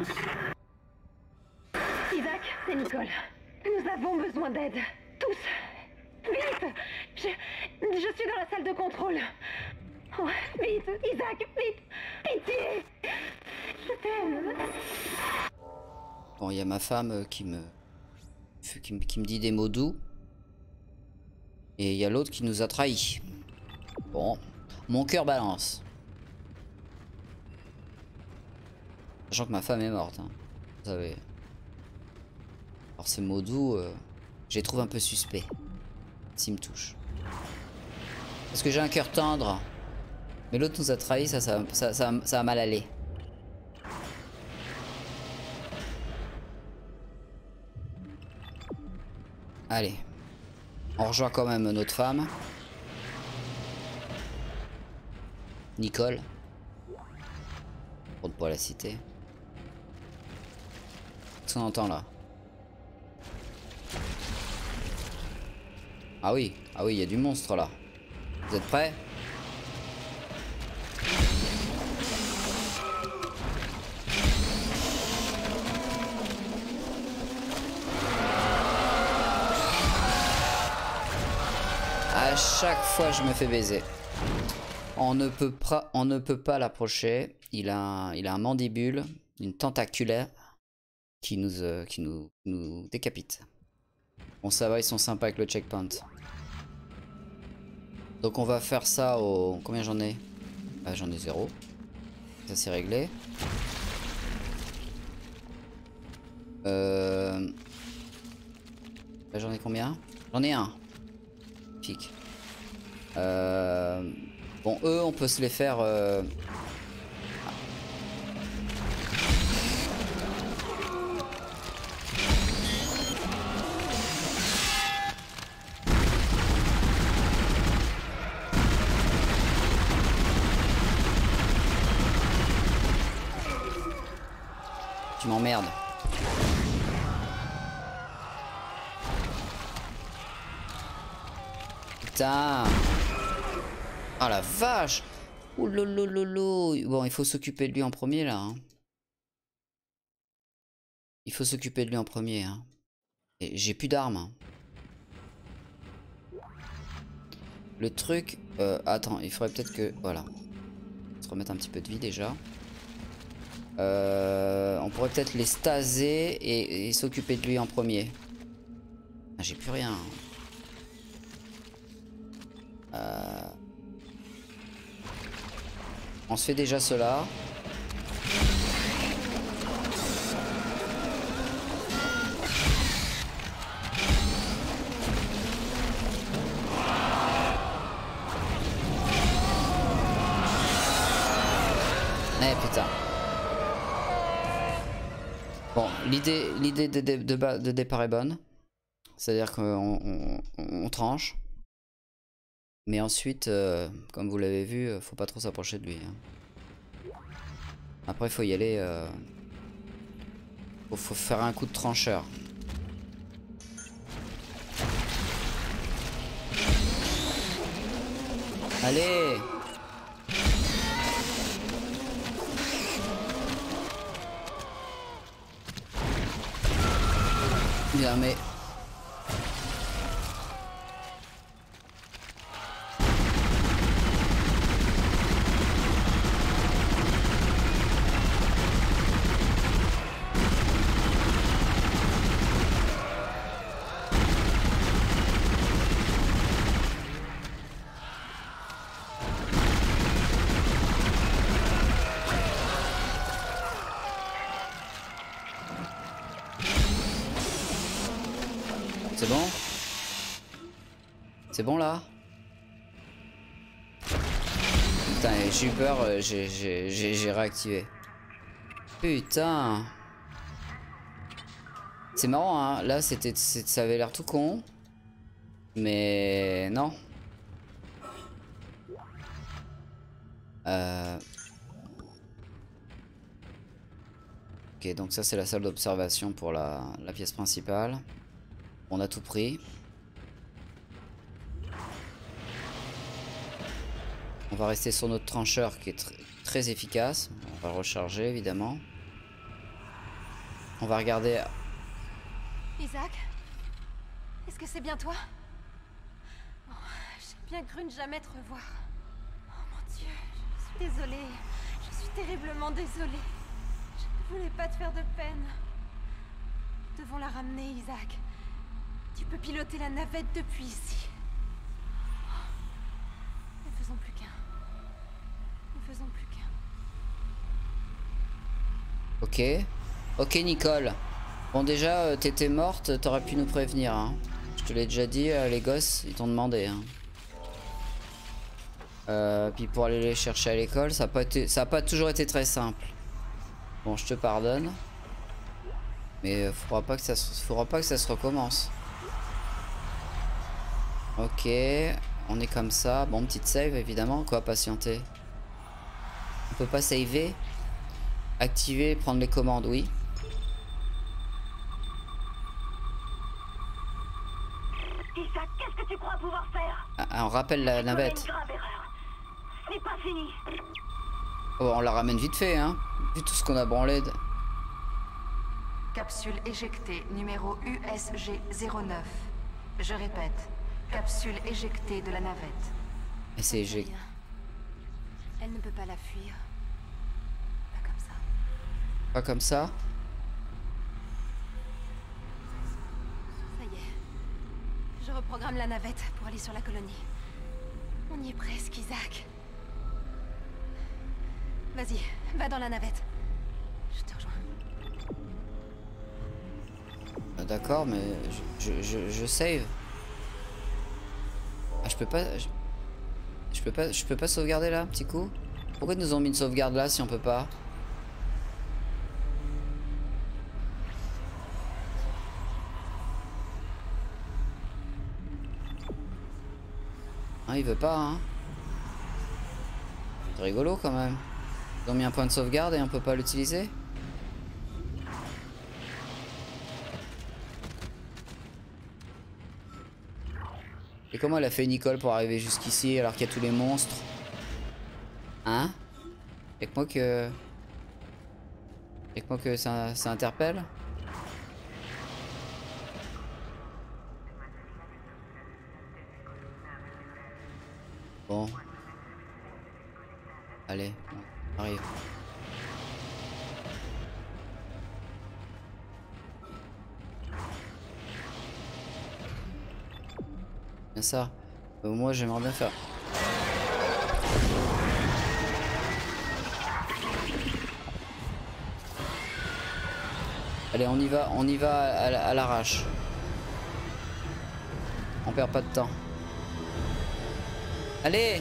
Isaac, c'est Nicole. Nous avons besoin d'aide. Tous. Vite. Je suis dans la salle de contrôle. Oh, vite, Isaac, vite. Pitié. Je t'aime. Bon, il y a ma femme qui me dit des mots doux. Et il y a l'autre qui nous a trahis. Bon, mon cœur balance. Sachant que ma femme est morte, hein. Vous savez. Alors ces mots doux, je les trouve un peu suspects. S'ils me touchent. Parce que j'ai un cœur tendre. Mais l'autre nous a trahis, ça va mal aller. Allez. On rejoint quand même notre femme. Nicole. Pour ne pas la citer. Qu'est-ce qu'on entend là? Ah oui, il y a du monstre là. Vous êtes prêts? À chaque fois je me fais baiser. On ne peut pas l'approcher. Il a un mandibule, une tentaculaire qui nous décapite. Bon, ça va, ils sont sympas avec le checkpoint. Donc on va faire ça au... Combien j'en ai? Ah, j'en ai 0. Ça c'est réglé. Là, j'en ai combien? J'en ai un. Pique. Bon, eux, on peut se les faire... Tu m'emmerdes. Putain. Oh la vache. Ouh lolo. Bon, il faut s'occuper de lui en premier là. Hein. Il faut s'occuper de lui en premier. Hein. Et j'ai plus d'armes. Hein. Le truc... attends, il faudrait peut-être que... Voilà. Se remettre un petit peu de vie déjà. On pourrait peut-être les staser et s'occuper de lui en premier. Ah, j'ai plus rien. On se fait déjà cela. Eh putain. Bon, l'idée de départ est bonne. C'est-à-dire qu'on tranche. Mais ensuite, comme vous l'avez vu, faut pas trop s'approcher de lui. Hein. Après, il faut y aller. Faut faire un coup de trancheur. Allez! Bien, mais... C'est bon? C'est bon là? Putain, j'ai eu peur, j'ai réactivé. Putain. C'est marrant, hein. Là, ça avait l'air tout con. Mais non. Ok, donc ça c'est la salle d'observation pour la pièce principale. On a tout pris. On va rester sur notre trancheur qui est très efficace. On va le recharger évidemment. On va regarder. Isaac? Est-ce que c'est bien toi? Oh, j'ai bien cru ne jamais te revoir. Oh mon Dieu, je suis désolée. Je suis terriblement désolée. Je ne voulais pas te faire de peine. Nous devons la ramener, Isaac. Tu peux piloter la navette depuis ici. Ne faisons plus qu'un. Ne faisons plus qu'un. Ok. Ok Nicole. Bon déjà t'étais morte, t'aurais pu nous prévenir. Hein. Je te l'ai déjà dit, les gosses ils t'ont demandé. Hein. Puis pour aller les chercher à l'école, ça a pas toujours été très simple. Bon je te pardonne. Mais faudra pas que ça se recommence. Ok. On est comme ça. Bon petite save évidemment. Quoi patienter? On peut pas saver. Activer, prendre les commandes, oui. Isaac, qu'est-ce que tu crois pouvoir faire? On rappelle la navette. Une grave erreur. Ce n'est pas fini. Oh, on la ramène vite fait, hein. Vu tout ce qu'on a branlé. Capsule éjectée numéro USG-09. Je répète, capsule éjectée de la navette. Et c'est éjecté. Elle ne peut pas la fuir. Pas comme ça. Pas comme ça. Ça y est. Je reprogramme la navette pour aller sur la colonie. On y est presque, Isaac. Vas-y, va dans la navette. Je te rejoins. D'accord, mais je save. Ah, je peux pas sauvegarder là, petit coup. Pourquoi ils nous ont mis une sauvegarde là si on peut pas? Ah, il veut pas, hein. C'est rigolo quand même. Ils ont mis un point de sauvegarde et on peut pas l'utiliser. Et comment elle a fait Nicole pour arriver jusqu'ici alors qu'il y a tous les monstres? Hein? Y'a que moi que ça interpelle? Bon. Allez, on arrive. Bien ça. Moi j'aimerais bien faire. Allez, on y va à l'arrache. On perd pas de temps. Allez!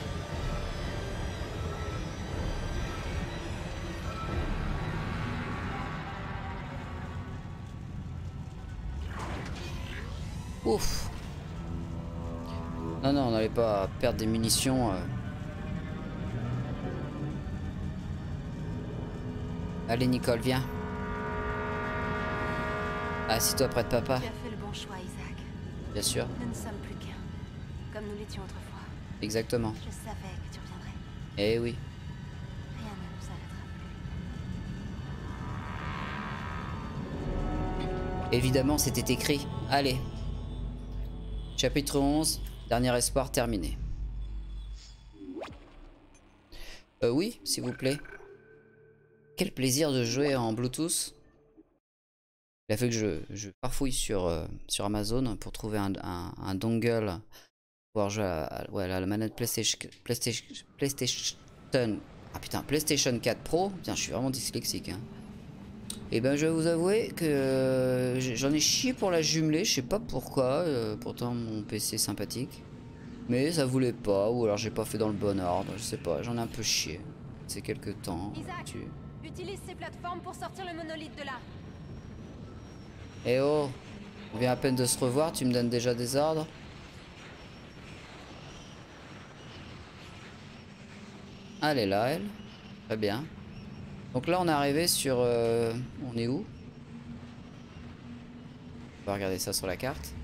Ouf! Non, non, on n'allait pas perdre des munitions. Allez, Nicole, viens. Assis-toi près de papa. Tu as fait le bon choix, Isaac. Bien sûr. Nous ne sommes plus qu'un, comme nous l'étions autrefois. Exactement. Je savais que tu reviendrais. Eh oui. Rien ne nous arrêtera plus. Évidemment, c'était écrit. Allez. Chapitre 11. Dernier espoir terminé. Oui, s'il vous plaît. Quel plaisir de jouer en Bluetooth. Il a fait que je farfouille sur Amazon pour trouver un dongle pour pouvoir jouer à la manette PlayStation. Ah putain, PlayStation 4 Pro. Putain, je suis vraiment dyslexique. Hein. Et ben je vais vous avouer que j'en ai chié pour la jumeler, je sais pas pourquoi, pourtant mon PC est sympathique. Mais ça voulait pas, ou alors j'ai pas fait dans le bon ordre, je sais pas, j'en ai un peu chié. C'est quelques temps. Isaac, utilise ces plateformes pour sortir le monolithe de là. Eh oh, on vient à peine de se revoir, tu me donnes déjà des ordres? Elle est là, elle. Très bien. Donc là, on est arrivé sur... on est où? On va regarder ça sur la carte.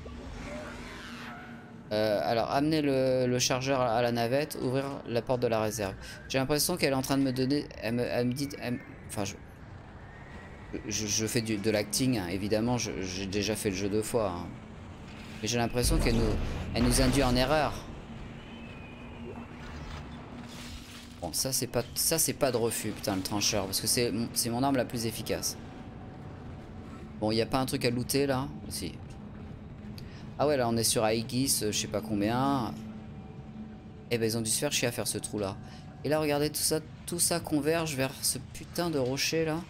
Alors, amener le chargeur à la navette, ouvrir la porte de la réserve. J'ai l'impression qu'elle est en train de me donner... Elle me dit... Enfin, je fais de l'acting, hein. Évidemment, j'ai déjà fait le jeu 2 fois. Hein. Mais j'ai l'impression qu'elle nous induit en erreur. Bon, ça c'est pas de refus, putain, le trancheur, parce que c'est mon arme la plus efficace. Bon, il n'y a pas un truc à looter là? Si. Ah ouais, là on est sur Aegis, je sais pas combien. Eh ben ils ont dû se faire chier à faire ce trou là. Et là regardez, tout ça converge vers ce putain de rocher là.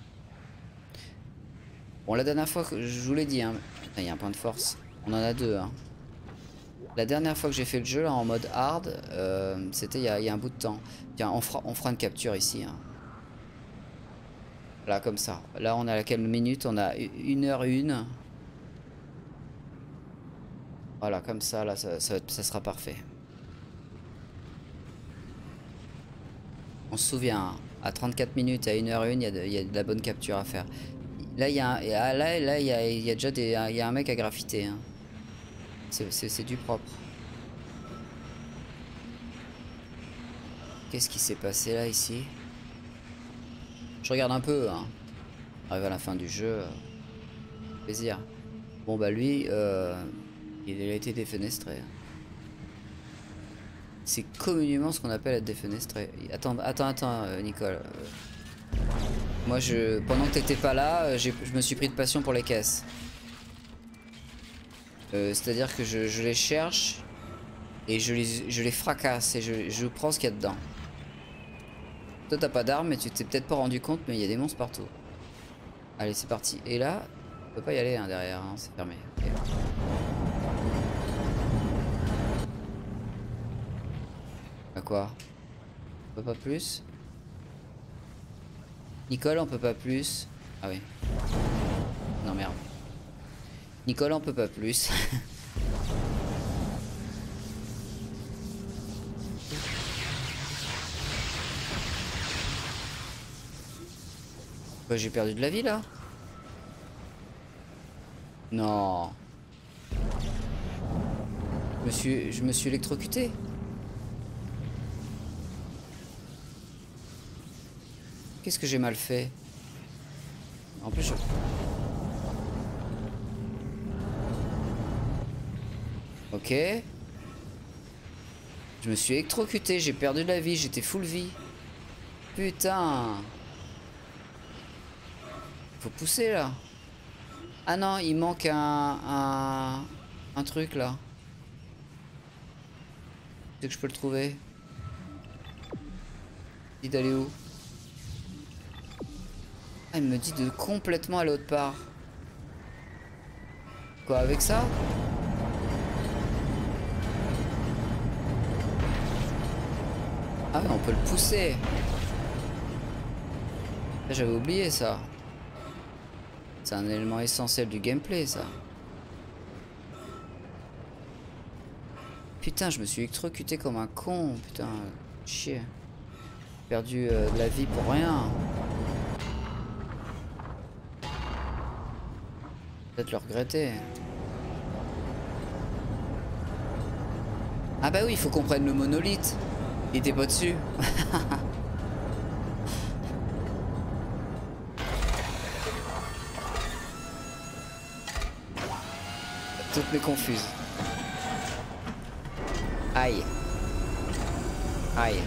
Bon, la dernière fois que je vous l'ai dit, hein, il y a un point de force. On en a 2, hein. La dernière fois que j'ai fait le jeu là en mode hard, c'était il y a un bout de temps. Tiens, on fera une capture ici. Hein. Là, comme ça. Là, on a à quelle minute? On a 1h01. Voilà, comme ça, là, ça sera parfait. On se souvient, hein, à 34 minutes, à 1h01, il y a de la bonne capture à faire. Là, il y a déjà il y a un mec à graffiter. Hein. C'est du propre. Qu'est-ce qui s'est passé là, ici? Je regarde un peu, hein. Arrive à la fin du jeu. Plaisir. Bon, bah lui, il a été défenestré. C'est communément ce qu'on appelle être défenestré. Attends, Nicole. Moi, pendant que t'étais pas là, je me suis pris de passion pour les caisses. C'est-à-dire que je les cherche et je les fracasse et je prends ce qu'il y a dedans. Toi t'as pas d'armes mais tu t'es peut-être pas rendu compte, mais il y a des monstres partout. Allez, c'est parti. Et là, on peut pas y aller hein, derrière, hein, c'est fermé. Okay. À quoi? On peut pas plus? Nicole, on peut pas plus? Ah oui. Non merde. Nicole, on peut pas plus. Bah, j'ai perdu de la vie là. Non. Je me suis électrocuté. Qu'est-ce que j'ai mal fait? En plus, Ok. Je me suis électrocuté, j'ai perdu de la vie, j'étais full vie. Putain. Faut pousser là. Ah non, il manque un truc là. C'est que je peux le trouver. Dis d'aller où? Ah, il me dit de complètement aller autre part. Quoi, avec ça? Ah mais on peut le pousser. J'avais oublié ça. C'est un élément essentiel du gameplay ça. Putain, je me suis électrocuté comme un con. Putain, chier. Perdu de la vie pour rien. Peut-être le regretter. Ah bah oui, il faut qu'on prenne le monolithe. Il était pas dessus. Toutes mes confuses. Aïe. Aïe.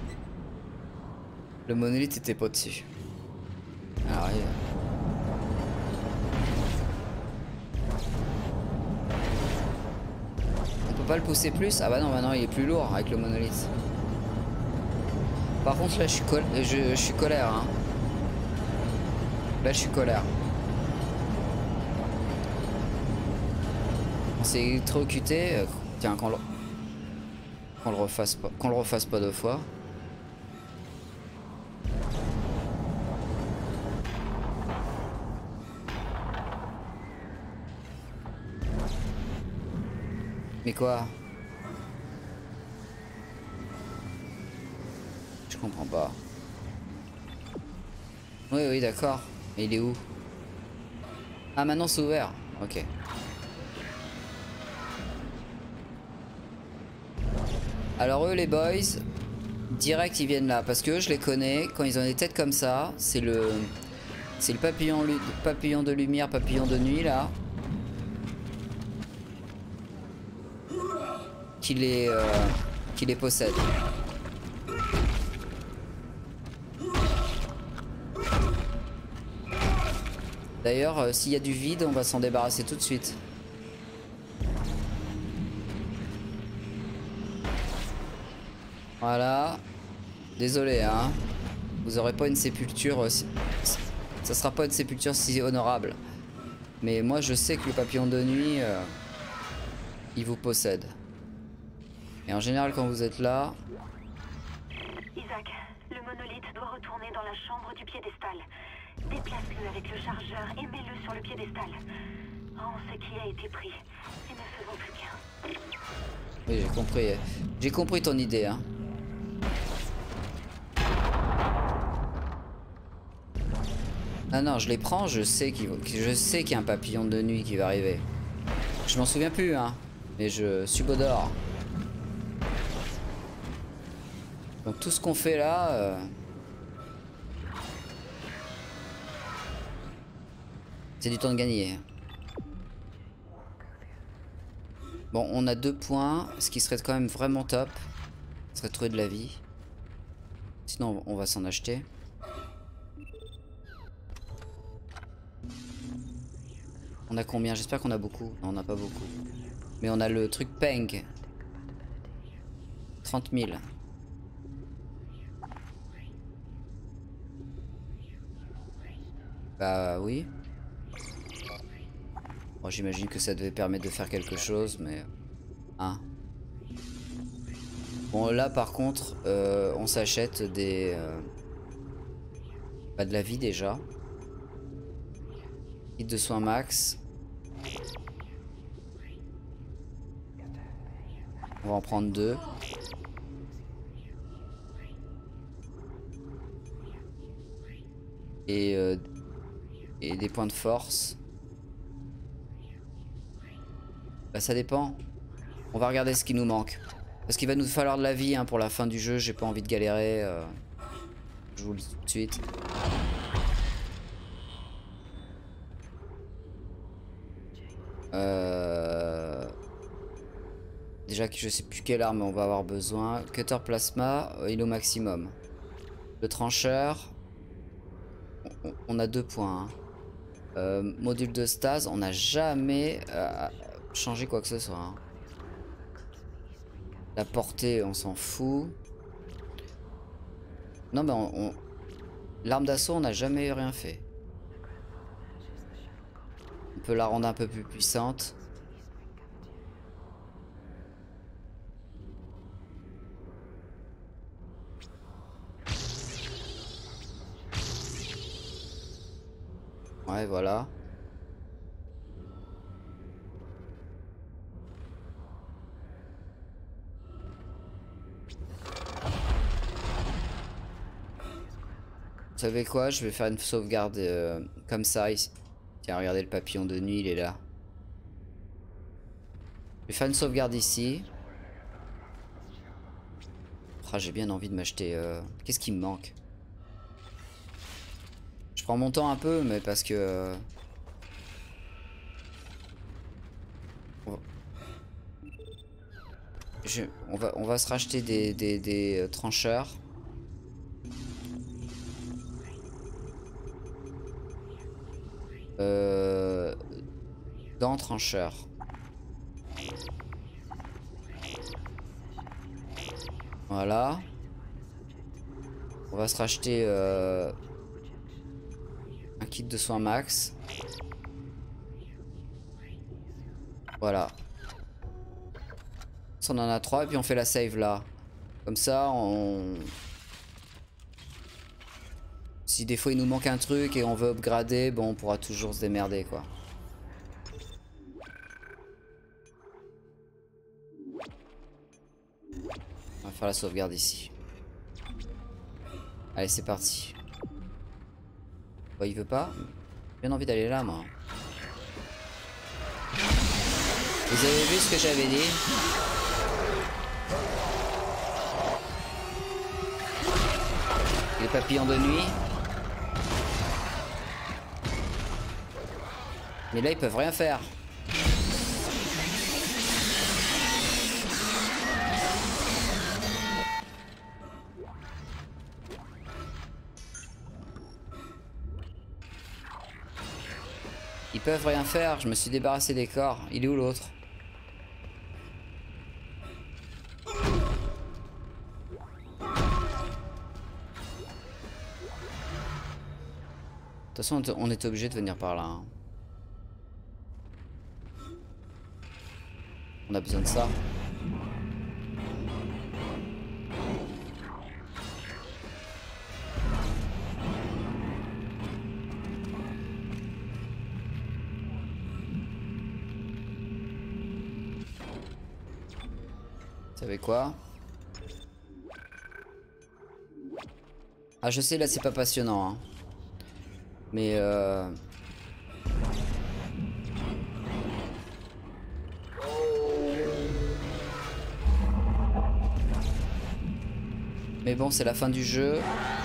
Le monolithe était pas dessus. Alors, on peut pas le pousser plus? Ah bah non, maintenant il est plus lourd avec le monolithe. Par contre là je suis colère hein. Là, je suis colère. On s'est électrocuté. Tiens, qu'on le refasse pas 2 fois. Mais quoi? Je comprends pas. Oui, oui, d'accord. Mais il est où? Ah, maintenant c'est ouvert. Ok. Alors eux, les boys, direct ils viennent là. Parce que je les connais. Quand ils ont des têtes comme ça, c'est le papillon de lumière, papillon de nuit là. Qui les possède. D'ailleurs, s'il y a du vide, on va s'en débarrasser tout de suite. Voilà. Désolé, hein. Vous aurez pas une sépulture... ça sera pas une sépulture si honorable. Mais moi, je sais que le papillon de nuit, il vous possède. Et en général, quand vous êtes là... Isaac, le monolithe doit retourner dans la chambre du piédestal. Déplace-le avec le chargeur et mets-le sur le piédestal. Rends ce qui a été pris et ne faisons plus qu'un. Oui, j'ai compris. J'ai compris ton idée, hein. Ah non, je les prends, je sais qu'il y a un papillon de nuit qui va arriver. Je m'en souviens plus, hein. Mais je subodore. Donc tout ce qu'on fait là... c'est du temps de gagner. Bon, on a 2 points. Ce qui serait quand même vraiment top, ce serait de trouver de la vie. Sinon, on va s'en acheter. On a combien? J'espère qu'on a beaucoup. Non, on n'a pas beaucoup. Mais on a le truc Peng. 30 000. Bah oui. Bon, j'imagine que ça devait permettre de faire quelque chose, mais... Hein. Bon, là, par contre, on s'achète des... Bah, de la vie, déjà. Kit de soins max. On va en prendre 2. Et des points de force. Bah ça dépend. On va regarder ce qui nous manque. Parce qu'il va nous falloir de la vie hein, pour la fin du jeu. J'ai pas envie de galérer. Je vous le dis tout de suite. Déjà que je sais plus quelle arme on va avoir besoin. Cutter plasma, il est au maximum. Le trancheur. On a 2 points. Hein. Module de stase, on n'a jamais changé quoi que ce soit. Hein. La portée, on s'en fout. Non, mais l'arme d'assaut, on n'a jamais rien fait. On peut la rendre un peu plus puissante. Ouais, voilà. Vous savez quoi? Je vais faire une sauvegarde comme ça ici. Tiens, regardez le papillon de nuit, il est là. Je vais faire une sauvegarde ici. Oh, j'ai bien envie de m'acheter... Qu'est-ce qui me manque? Je prends mon temps un peu, mais parce que... on va se racheter des trancheurs. Dans trancheur. Voilà. On va se racheter Un kit de soins max. Voilà. On en a 3 et puis on fait la save là. Comme ça, on... Si des fois il nous manque un truc et on veut upgrader, bon on pourra toujours se démerder quoi. On va faire la sauvegarde ici. Allez c'est parti. Bah, il veut pas. J'ai bien envie d'aller là moi. Vous avez vu ce que j'avais dit? Les papillons de nuit. Mais là ils peuvent rien faire. Ils peuvent rien faire, je me suis débarrassé des corps. Il est où l'autre? De toute façon, on est obligé de venir par là. Hein. On a besoin de ça. Vous savez quoi? Ah je sais là c'est pas passionnant hein. Mais bon c'est la fin du jeu.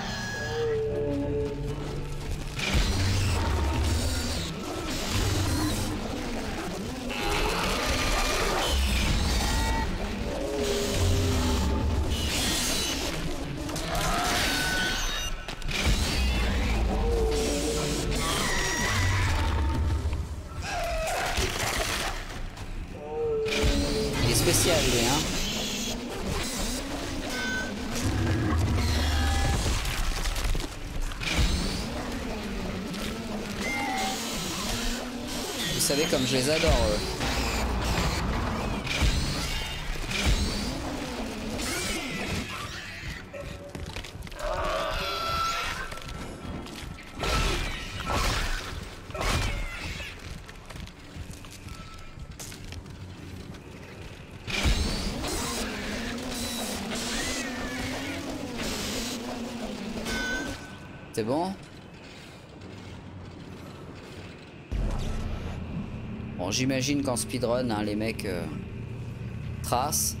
Spécial lui hein. Vous savez comme je les adore eux. C'est bon? Bon, j'imagine qu'en speedrun, hein, les mecs tracent.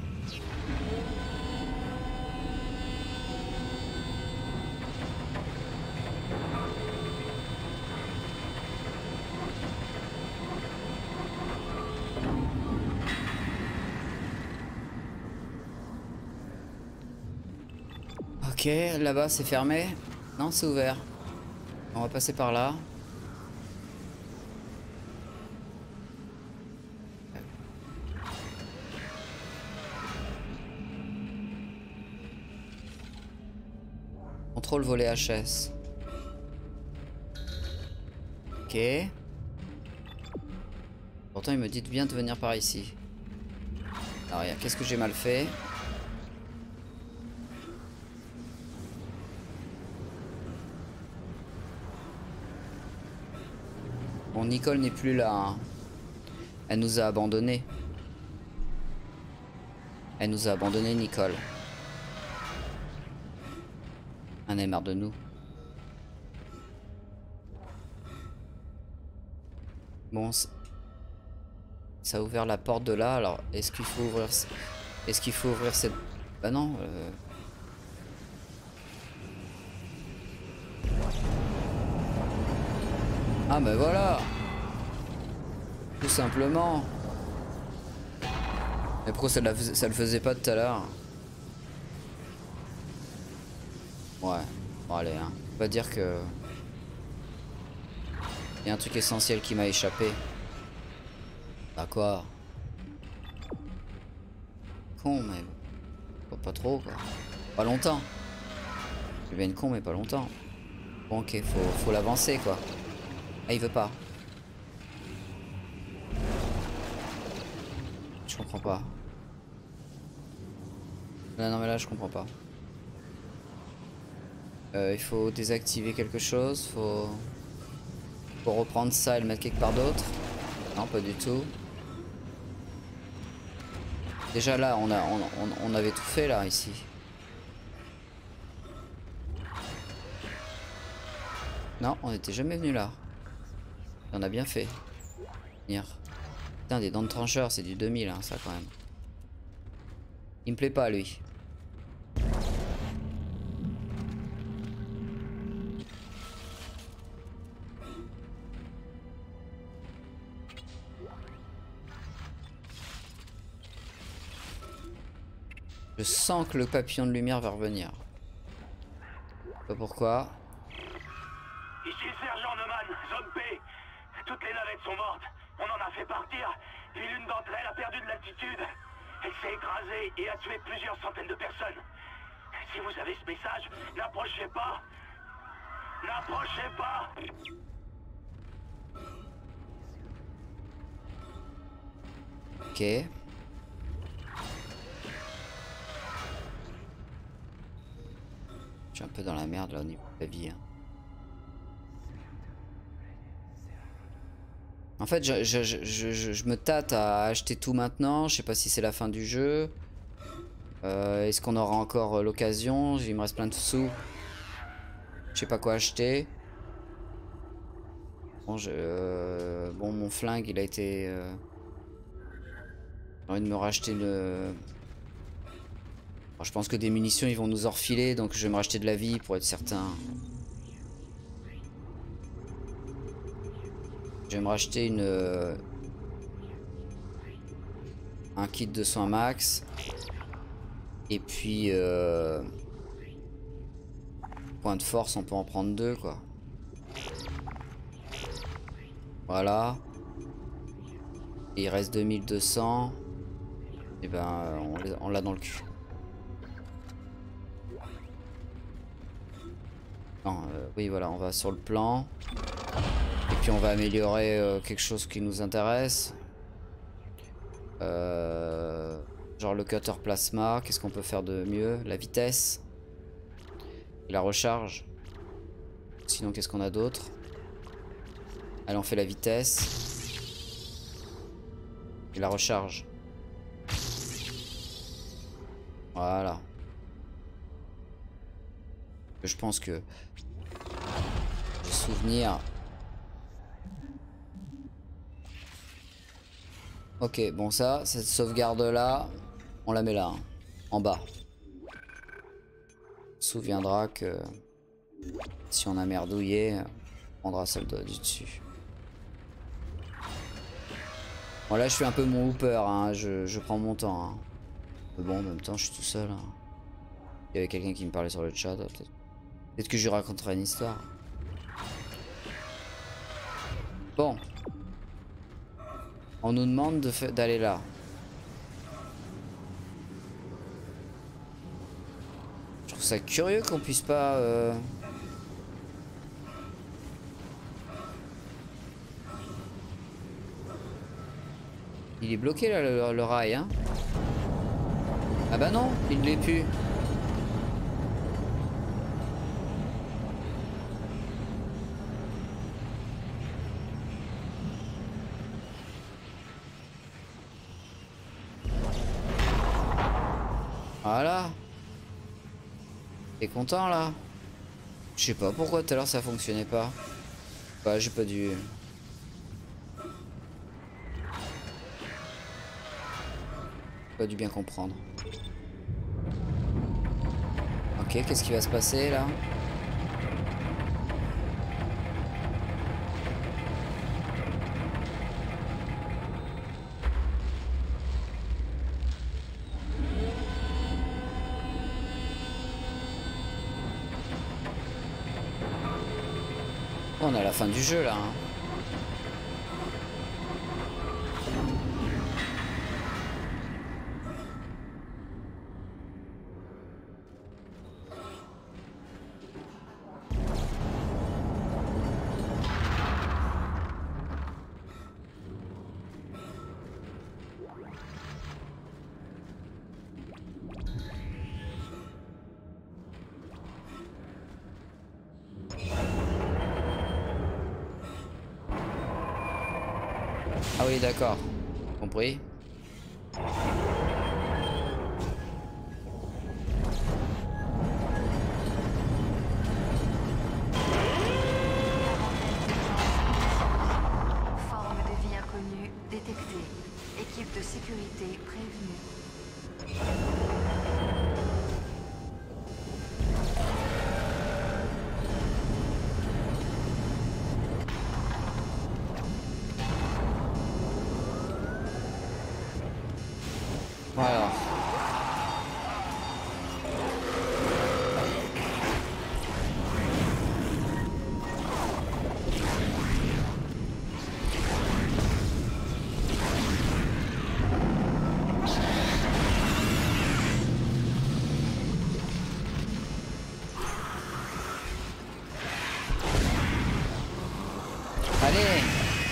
Ok, là-bas c'est fermé. Non, c'est ouvert. On va passer par là. Contrôle volet HS. Ok. Pourtant, il me dit bien de venir par ici. Alors, qu'est-ce que j'ai mal fait? Bon, Nicole n'est plus là. Hein. Elle nous a abandonnés. Elle nous a abandonnés, Nicole. Elle en a marre de nous. Bon, ça a ouvert la porte de là. Alors, est-ce qu'il faut ouvrir... Est-ce qu'il faut ouvrir cette... Bah non. Ah bah voilà. Tout simplement. Mais pourquoi ça le faisait pas tout à l'heure? Ouais, bon allez, hein. On va dire que... Il y a un truc essentiel qui m'a échappé. D'accord. Con, mais... Pas trop, quoi. Pas longtemps. Je viens con, mais pas longtemps. Bon, ok, faut l'avancer, quoi. Ah, il veut pas. Je comprends pas. Là, non mais là je comprends pas. Il faut désactiver quelque chose, faut reprendre ça et le mettre quelque part d'autre. Non, pas du tout. Déjà là, on avait tout fait là, ici. Non, on n'était jamais venu là. On a bien fait. Venir. Putain, des dents de trancheur, c'est du 2000, hein, ça quand même. Il me plaît pas, lui. Je sens que le papillon de lumière va revenir. Je sais pas pourquoi. Ici le sergent Neumann, zone P. Toutes les navettes sont mortes. On en a fait partir. Puis l'une d'entre elles a perdu de l'altitude. Elle s'est écrasée et a tué plusieurs centaines de personnes. Si vous avez ce message, n'approchez pas. N'approchez pas. Ok. Je suis un peu dans la merde là au niveau de la vie. Hein. En fait, je me tâte à acheter tout maintenant. Je sais pas si c'est la fin du jeu. Est-ce qu'on aura encore l'occasion? Il me reste plein de sous. Je sais pas quoi acheter. Bon, bon mon flingue, il a été... J'ai envie de me racheter une... Bon, je pense que des munitions, ils vont nous en refiler. Donc je vais me racheter de la vie pour être certain. Je vais me racheter une... un kit de soins max. Et puis... point de force, on peut en prendre 2, quoi. Voilà. Et il reste 2200. Et ben, on l'a dans le cul. Non, oui, voilà, on va sur le plan. Et puis on va améliorer quelque chose qui nous intéresse. Genre le cutter plasma. Qu'est-ce qu'on peut faire de mieux? La vitesse. Et la recharge. Sinon, qu'est-ce qu'on a d'autre? Allez, on fait la vitesse. Et la recharge. Voilà. Je pense que... j'ai souvenir... Ok, bon ça, cette sauvegarde là, on la met là, hein, en bas. On se souviendra que si on a merdouillé, on prendra celle du dessus. Bon là je fais un peu mon hooper, hein, je prends mon temps. Hein. Mais bon en même temps je suis tout seul. Hein. Il y avait quelqu'un qui me parlait sur le chat, peut-être que je lui raconterai une histoire. Bon. On nous demande d'aller là. Je trouve ça curieux qu'on puisse pas... Il est bloqué là le rail, hein. Ah bah non, il ne l'est plus. Voilà. T'es content là? Je sais pas pourquoi tout à l'heure ça fonctionnait pas. Bah j'ai pas dû... Pas dû bien comprendre. Ok, qu'est-ce qui va se passer là? On est à la fin du jeu là. Hein. Ah oui, d'accord. Compris. Forme de vie inconnue détectée. Équipe de sécurité prévenue. Voilà. Allez.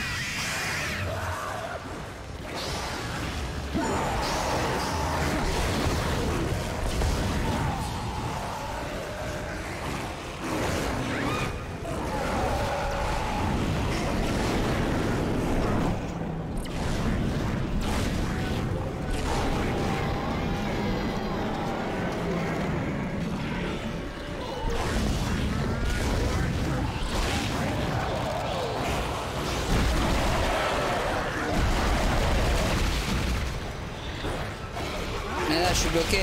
Mais là, je suis bloqué.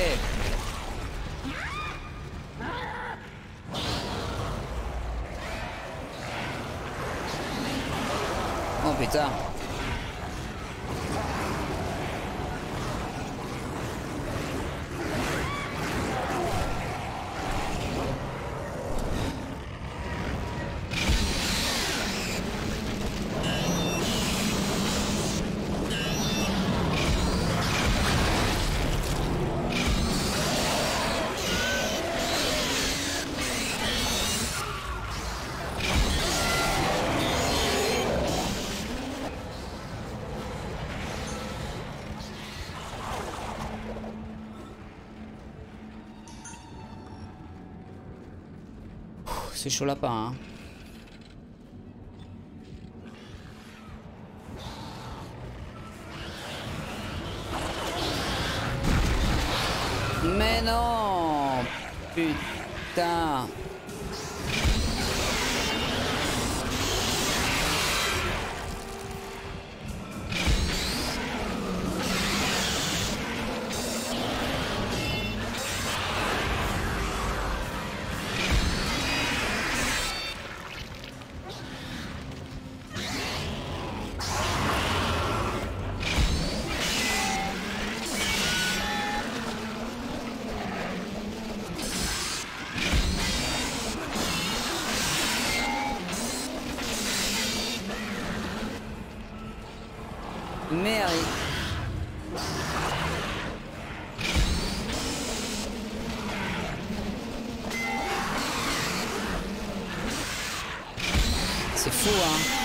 Oh putain. C'est chaud lapin, hein. Mais non! Putain! Merde. C'est fou, hein.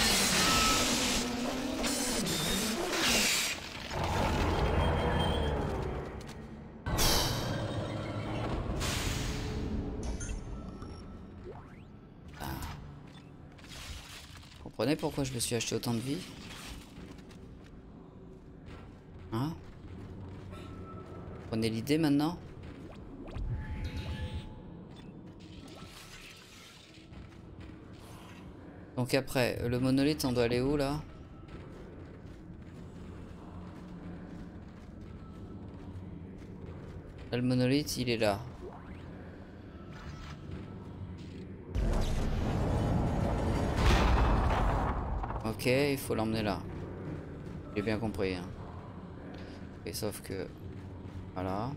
Vous comprenez pourquoi je me suis acheté autant de vie? Hein? Prenez l'idée maintenant? Donc après, le monolithe, on doit aller où là? Là, le monolithe, il est là. Ok, il faut l'emmener là. J'ai bien compris. Hein. Et sauf que... Voilà.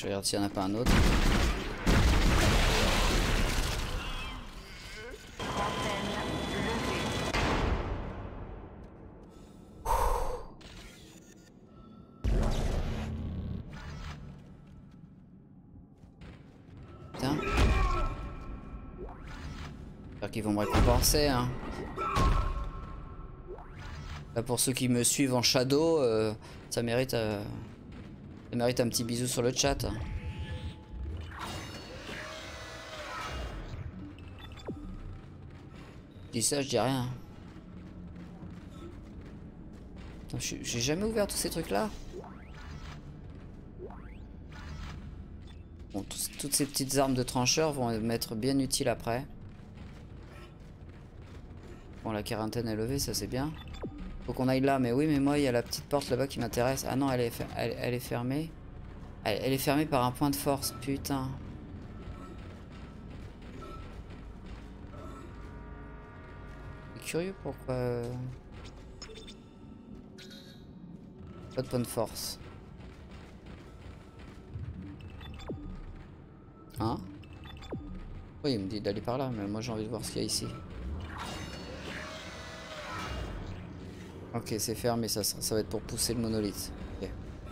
regarde s'il n'y en a pas un autre. Putain. J'espère qu'ils vont me récompenser, hein. Là, pour ceux qui me suivent en shadow, ça mérite un petit bisou sur le chat. Je dis ça, je dis rien. J'ai jamais ouvert tous ces trucs là. Bon, toutes ces petites armes de trancheur vont m'être bien utiles après. Bon, la quarantaine est levée, ça c'est bien. Faut qu'on aille là, mais oui, mais moi il y a la petite porte là-bas qui m'intéresse. Ah non, elle est fermée. Elle est fermée par un point de force, putain. C'est curieux pourquoi... Pas de point de force. Hein? Oui, il me dit d'aller par là, mais moi j'ai envie de voir ce qu'il y a ici. Ok, c'est fermé, ça va être pour pousser le monolithe. Okay.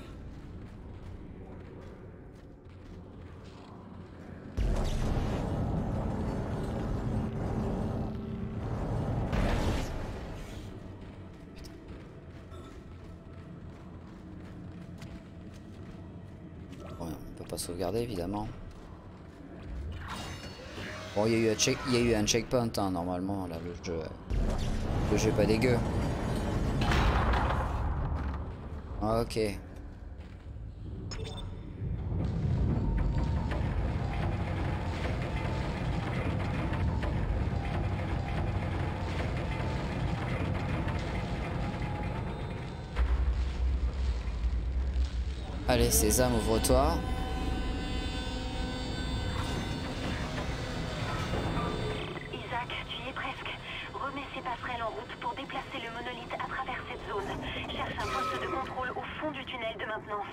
Bon, on peut pas sauvegarder évidemment. Bon, il y a eu un checkpoint hein, normalement là, le jeu est pas dégueu. Ok. Allez, Sésame, ouvre-toi. Isaac, tu y es presque. Remets ces passerelles en route pour déplacer le monolithe à travers cette zone. Cherche un poste de contrôle au fond du tunnel de maintenance.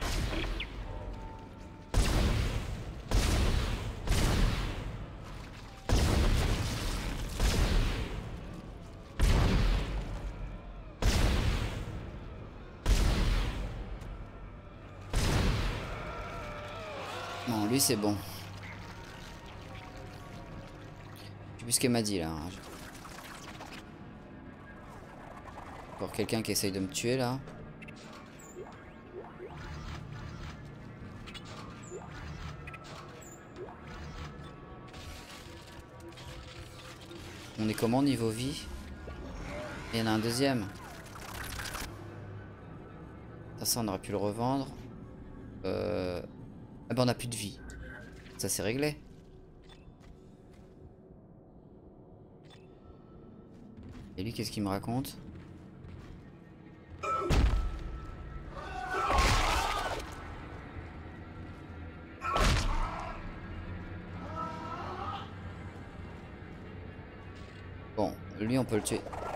Bon, lui c'est bon. Je sais plus ce qu'elle m'a dit là. Pour quelqu'un qui essaye de me tuer là. On est comment niveau vie? Il y en a un deuxième. Ça on aurait pu le revendre. Ah ben on a plus de vie. Ça c'est réglé. Et lui qu'est-ce qu'il me raconte? Bon, lui on peut le tuer.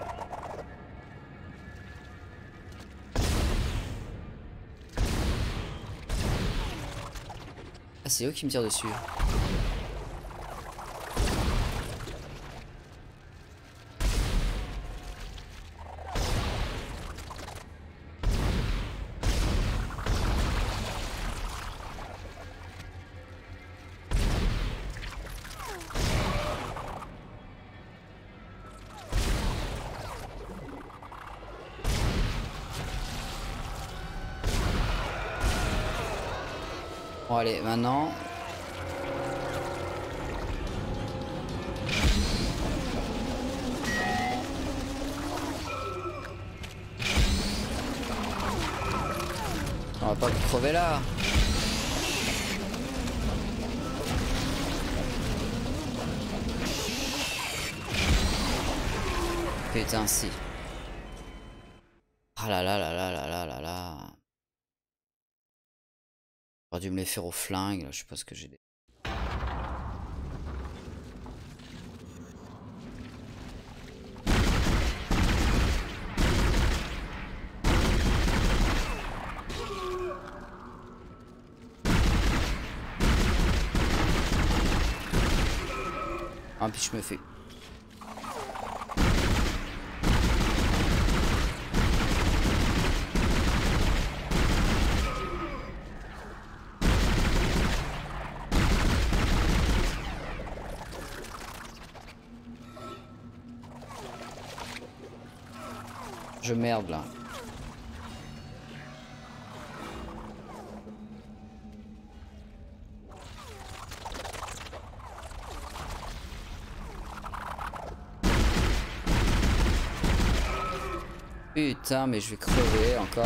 Ah c'est eux qui me tirent dessus. Bon allez, maintenant... On va pas crever là. Putain si. Ah là là là là là là là là. J'aurais dû me les faire au flingue, là, je sais pas ce que j'ai. Ah puis je me fais... Je merde là. Putain, mais je vais crever encore.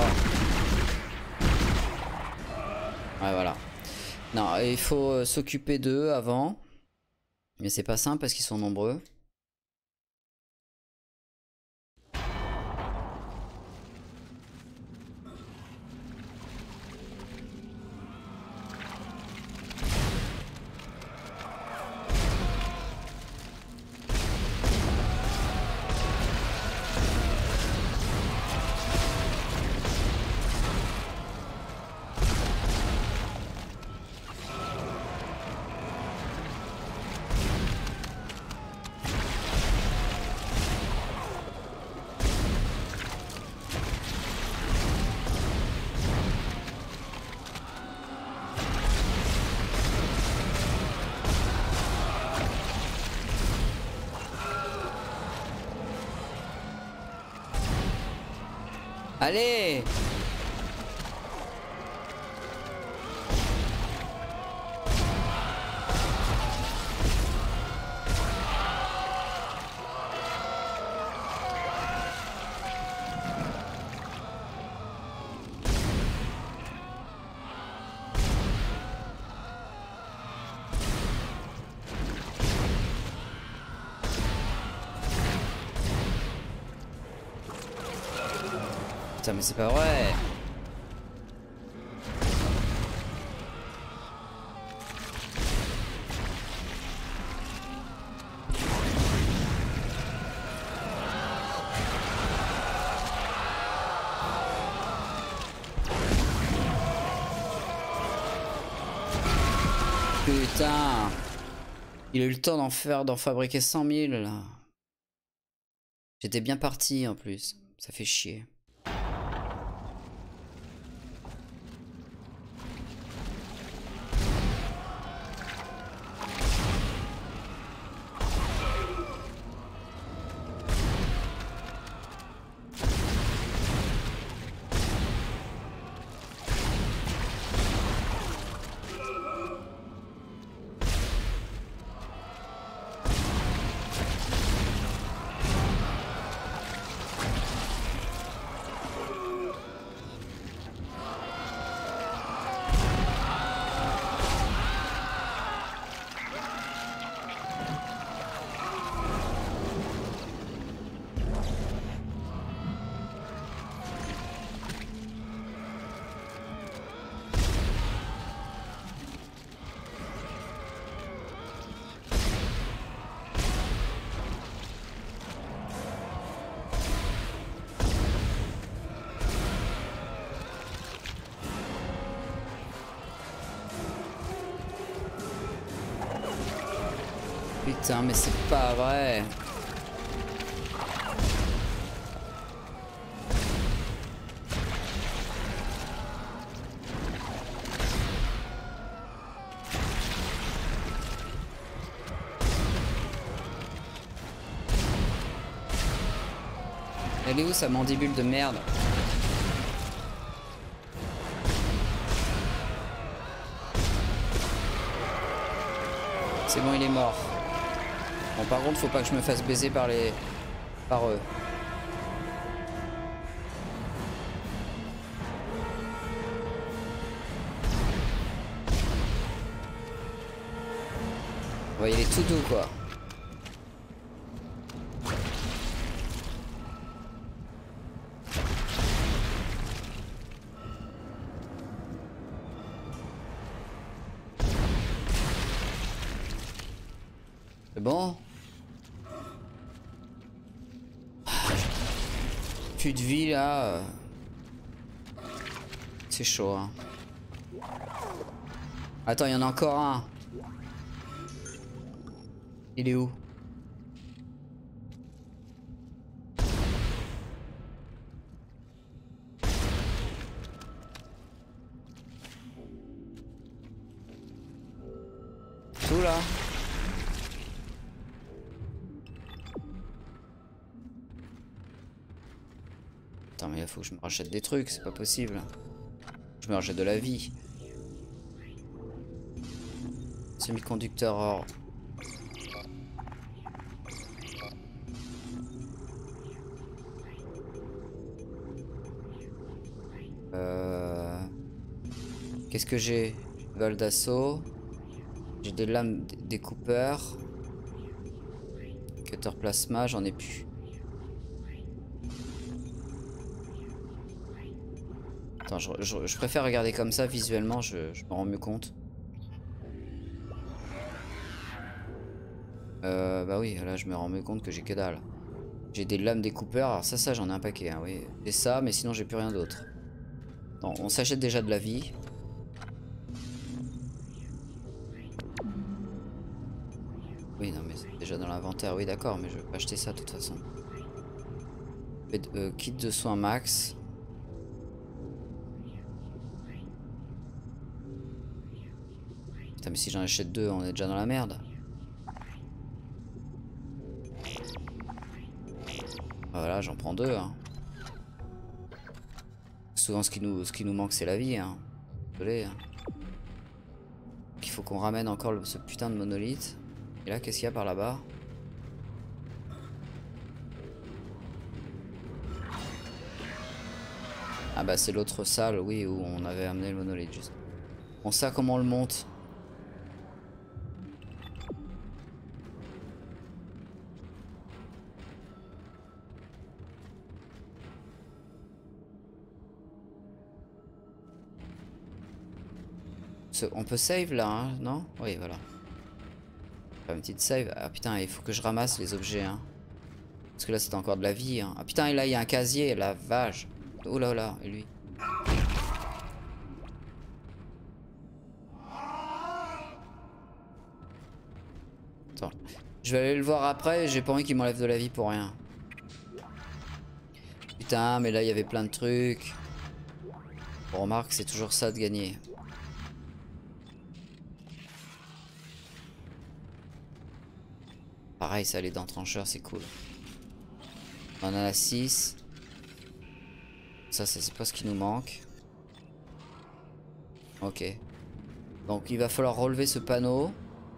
Ouais, voilà. Non, il faut s'occuper d'eux avant. Mais c'est pas simple parce qu'ils sont nombreux. Allez! Putain, mais c'est pas vrai. Putain. Il a eu le temps d'en fabriquer 100 000 là. J'étais bien parti en plus. Ça fait chier. Putain, mais c'est pas vrai. Elle est où sa mandibule de merde? C'est bon, il est mort. Bon, par contre, faut pas que je me fasse baiser par eux. Ouais, il est tout doux, quoi. C'est bon? Plus de vie là. C'est chaud, hein. Attends, il y en a encore un. Il est où? où là? Attends, mais il faut que je me rachète des trucs, c'est pas possible. Je me rachète de la vie. Semi-conducteur or. Qu'est-ce que j'ai? Balle d'assaut. J'ai des lames découpeurs. Cutter plasma, j'en ai plus. Attends, je préfère regarder comme ça visuellement, je me rends mieux compte. Bah oui, là je me rends mieux compte que j'ai que dalle. J'ai des lames découpeurs, alors ça j'en ai un paquet, hein, oui. J'ai ça, mais sinon j'ai plus rien d'autre. On s'achète déjà de la vie. Oui, non mais c'est déjà dans l'inventaire, oui d'accord, mais je vais pas acheter ça de toute façon. Kit de soins max. Putain mais si j'en achète deux, on est déjà dans la merde. Voilà, j'en prends deux. Hein. Souvent ce qui nous manque c'est la vie. Hein. Désolé. Hein. Il faut qu'on ramène encore ce putain de monolithe. Et là, qu'est-ce qu'il y a par là-bas? Ah bah c'est l'autre salle, oui, où on avait amené le monolithe juste. On sait comment on le monte. On peut save là, hein, non? Oui, voilà. Une petite save. Ah putain, il faut que je ramasse les objets. Hein. Parce que là, c'est encore de la vie. Hein. Ah putain, et là, il y a un casier, la vache. Oh là là, et lui. Attends. Je vais aller le voir après. J'ai pas envie qu'il m'enlève de la vie pour rien. Putain, mais là, il y avait plein de trucs. On remarque, c'est toujours ça de gagner. Pareil, ça, les dents trancheurs, c'est cool. On en a 6. Ça, c'est pas ce qui nous manque. Ok. Donc, il va falloir relever ce panneau.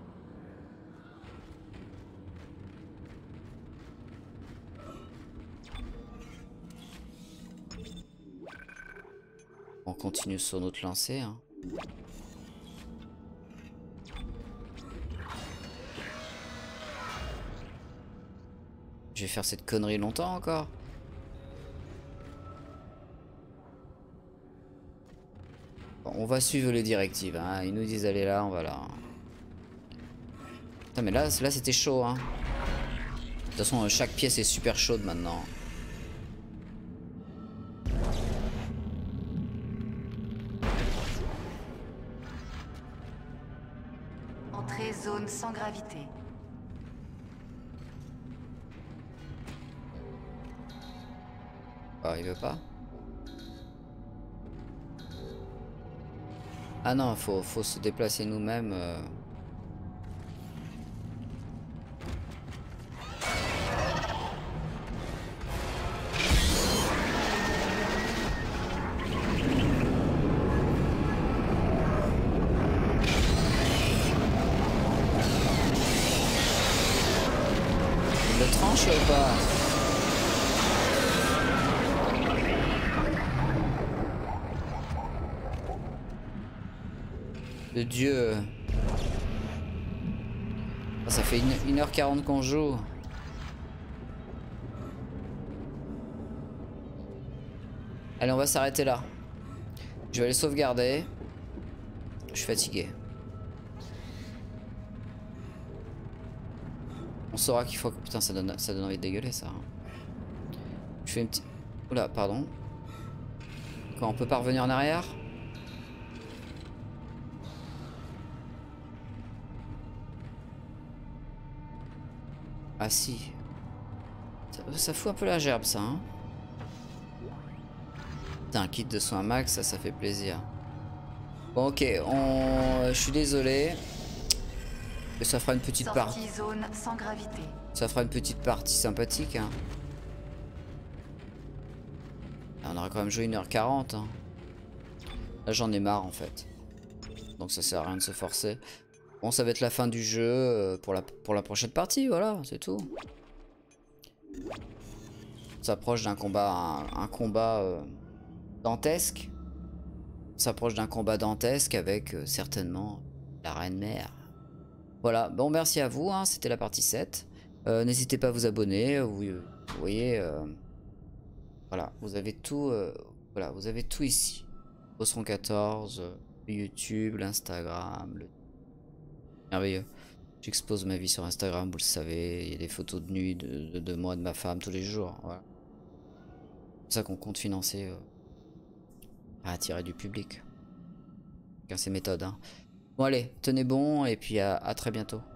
On continue sur notre lancée. Hein. Je vais faire cette connerie longtemps encore. Bon, on va suivre les directives. Hein. Ils nous disent allez là, on va là. Putain, mais là c'était chaud. Hein. De toute façon, chaque pièce est super chaude maintenant. Entrée zone sans gravité. Ah, il veut pas. Ah non, faut se déplacer nous-mêmes. Il le tranche ou pas? De Dieu. Ah, ça fait 1h40 qu'on joue. Allez, on va s'arrêter là. Je vais aller sauvegarder. Je suis fatigué. On saura qu'il faut... Putain, ça donne envie de dégueuler, ça. Je fais une petite... Oula, pardon. Quand on peut pas revenir en arrière? Ah si. Ça fout un peu la gerbe ça. Hein. Putain, un kit de soins max, ça fait plaisir. Bon ok, je suis désolé. Et ça fera une petite partie. Sortie zone sans gravité. Ça fera une petite partie sympathique. Hein. On aurait quand même joué 1h40. Hein. Là j'en ai marre en fait. Donc ça sert à rien de se forcer. Bon, ça va être la fin du jeu pour la prochaine partie, voilà, c'est tout. On s'approche d'un combat, un combat dantesque. On s'approche d'un combat dantesque avec certainement la reine mère. Voilà, bon merci à vous, hein, c'était la partie 7. N'hésitez pas à vous abonner, vous voyez, voilà, vous avez tout, voilà, vous avez tout ici. Bosseron 14, YouTube, l'Instagram, le... Merveilleux. J'expose ma vie sur Instagram, vous le savez. Il y a des photos de nuit de moi et de ma femme tous les jours. Voilà. C'est ça qu'on compte financer à attirer du public. Car c'est méthode. Hein. Bon allez, tenez bon et puis à très bientôt.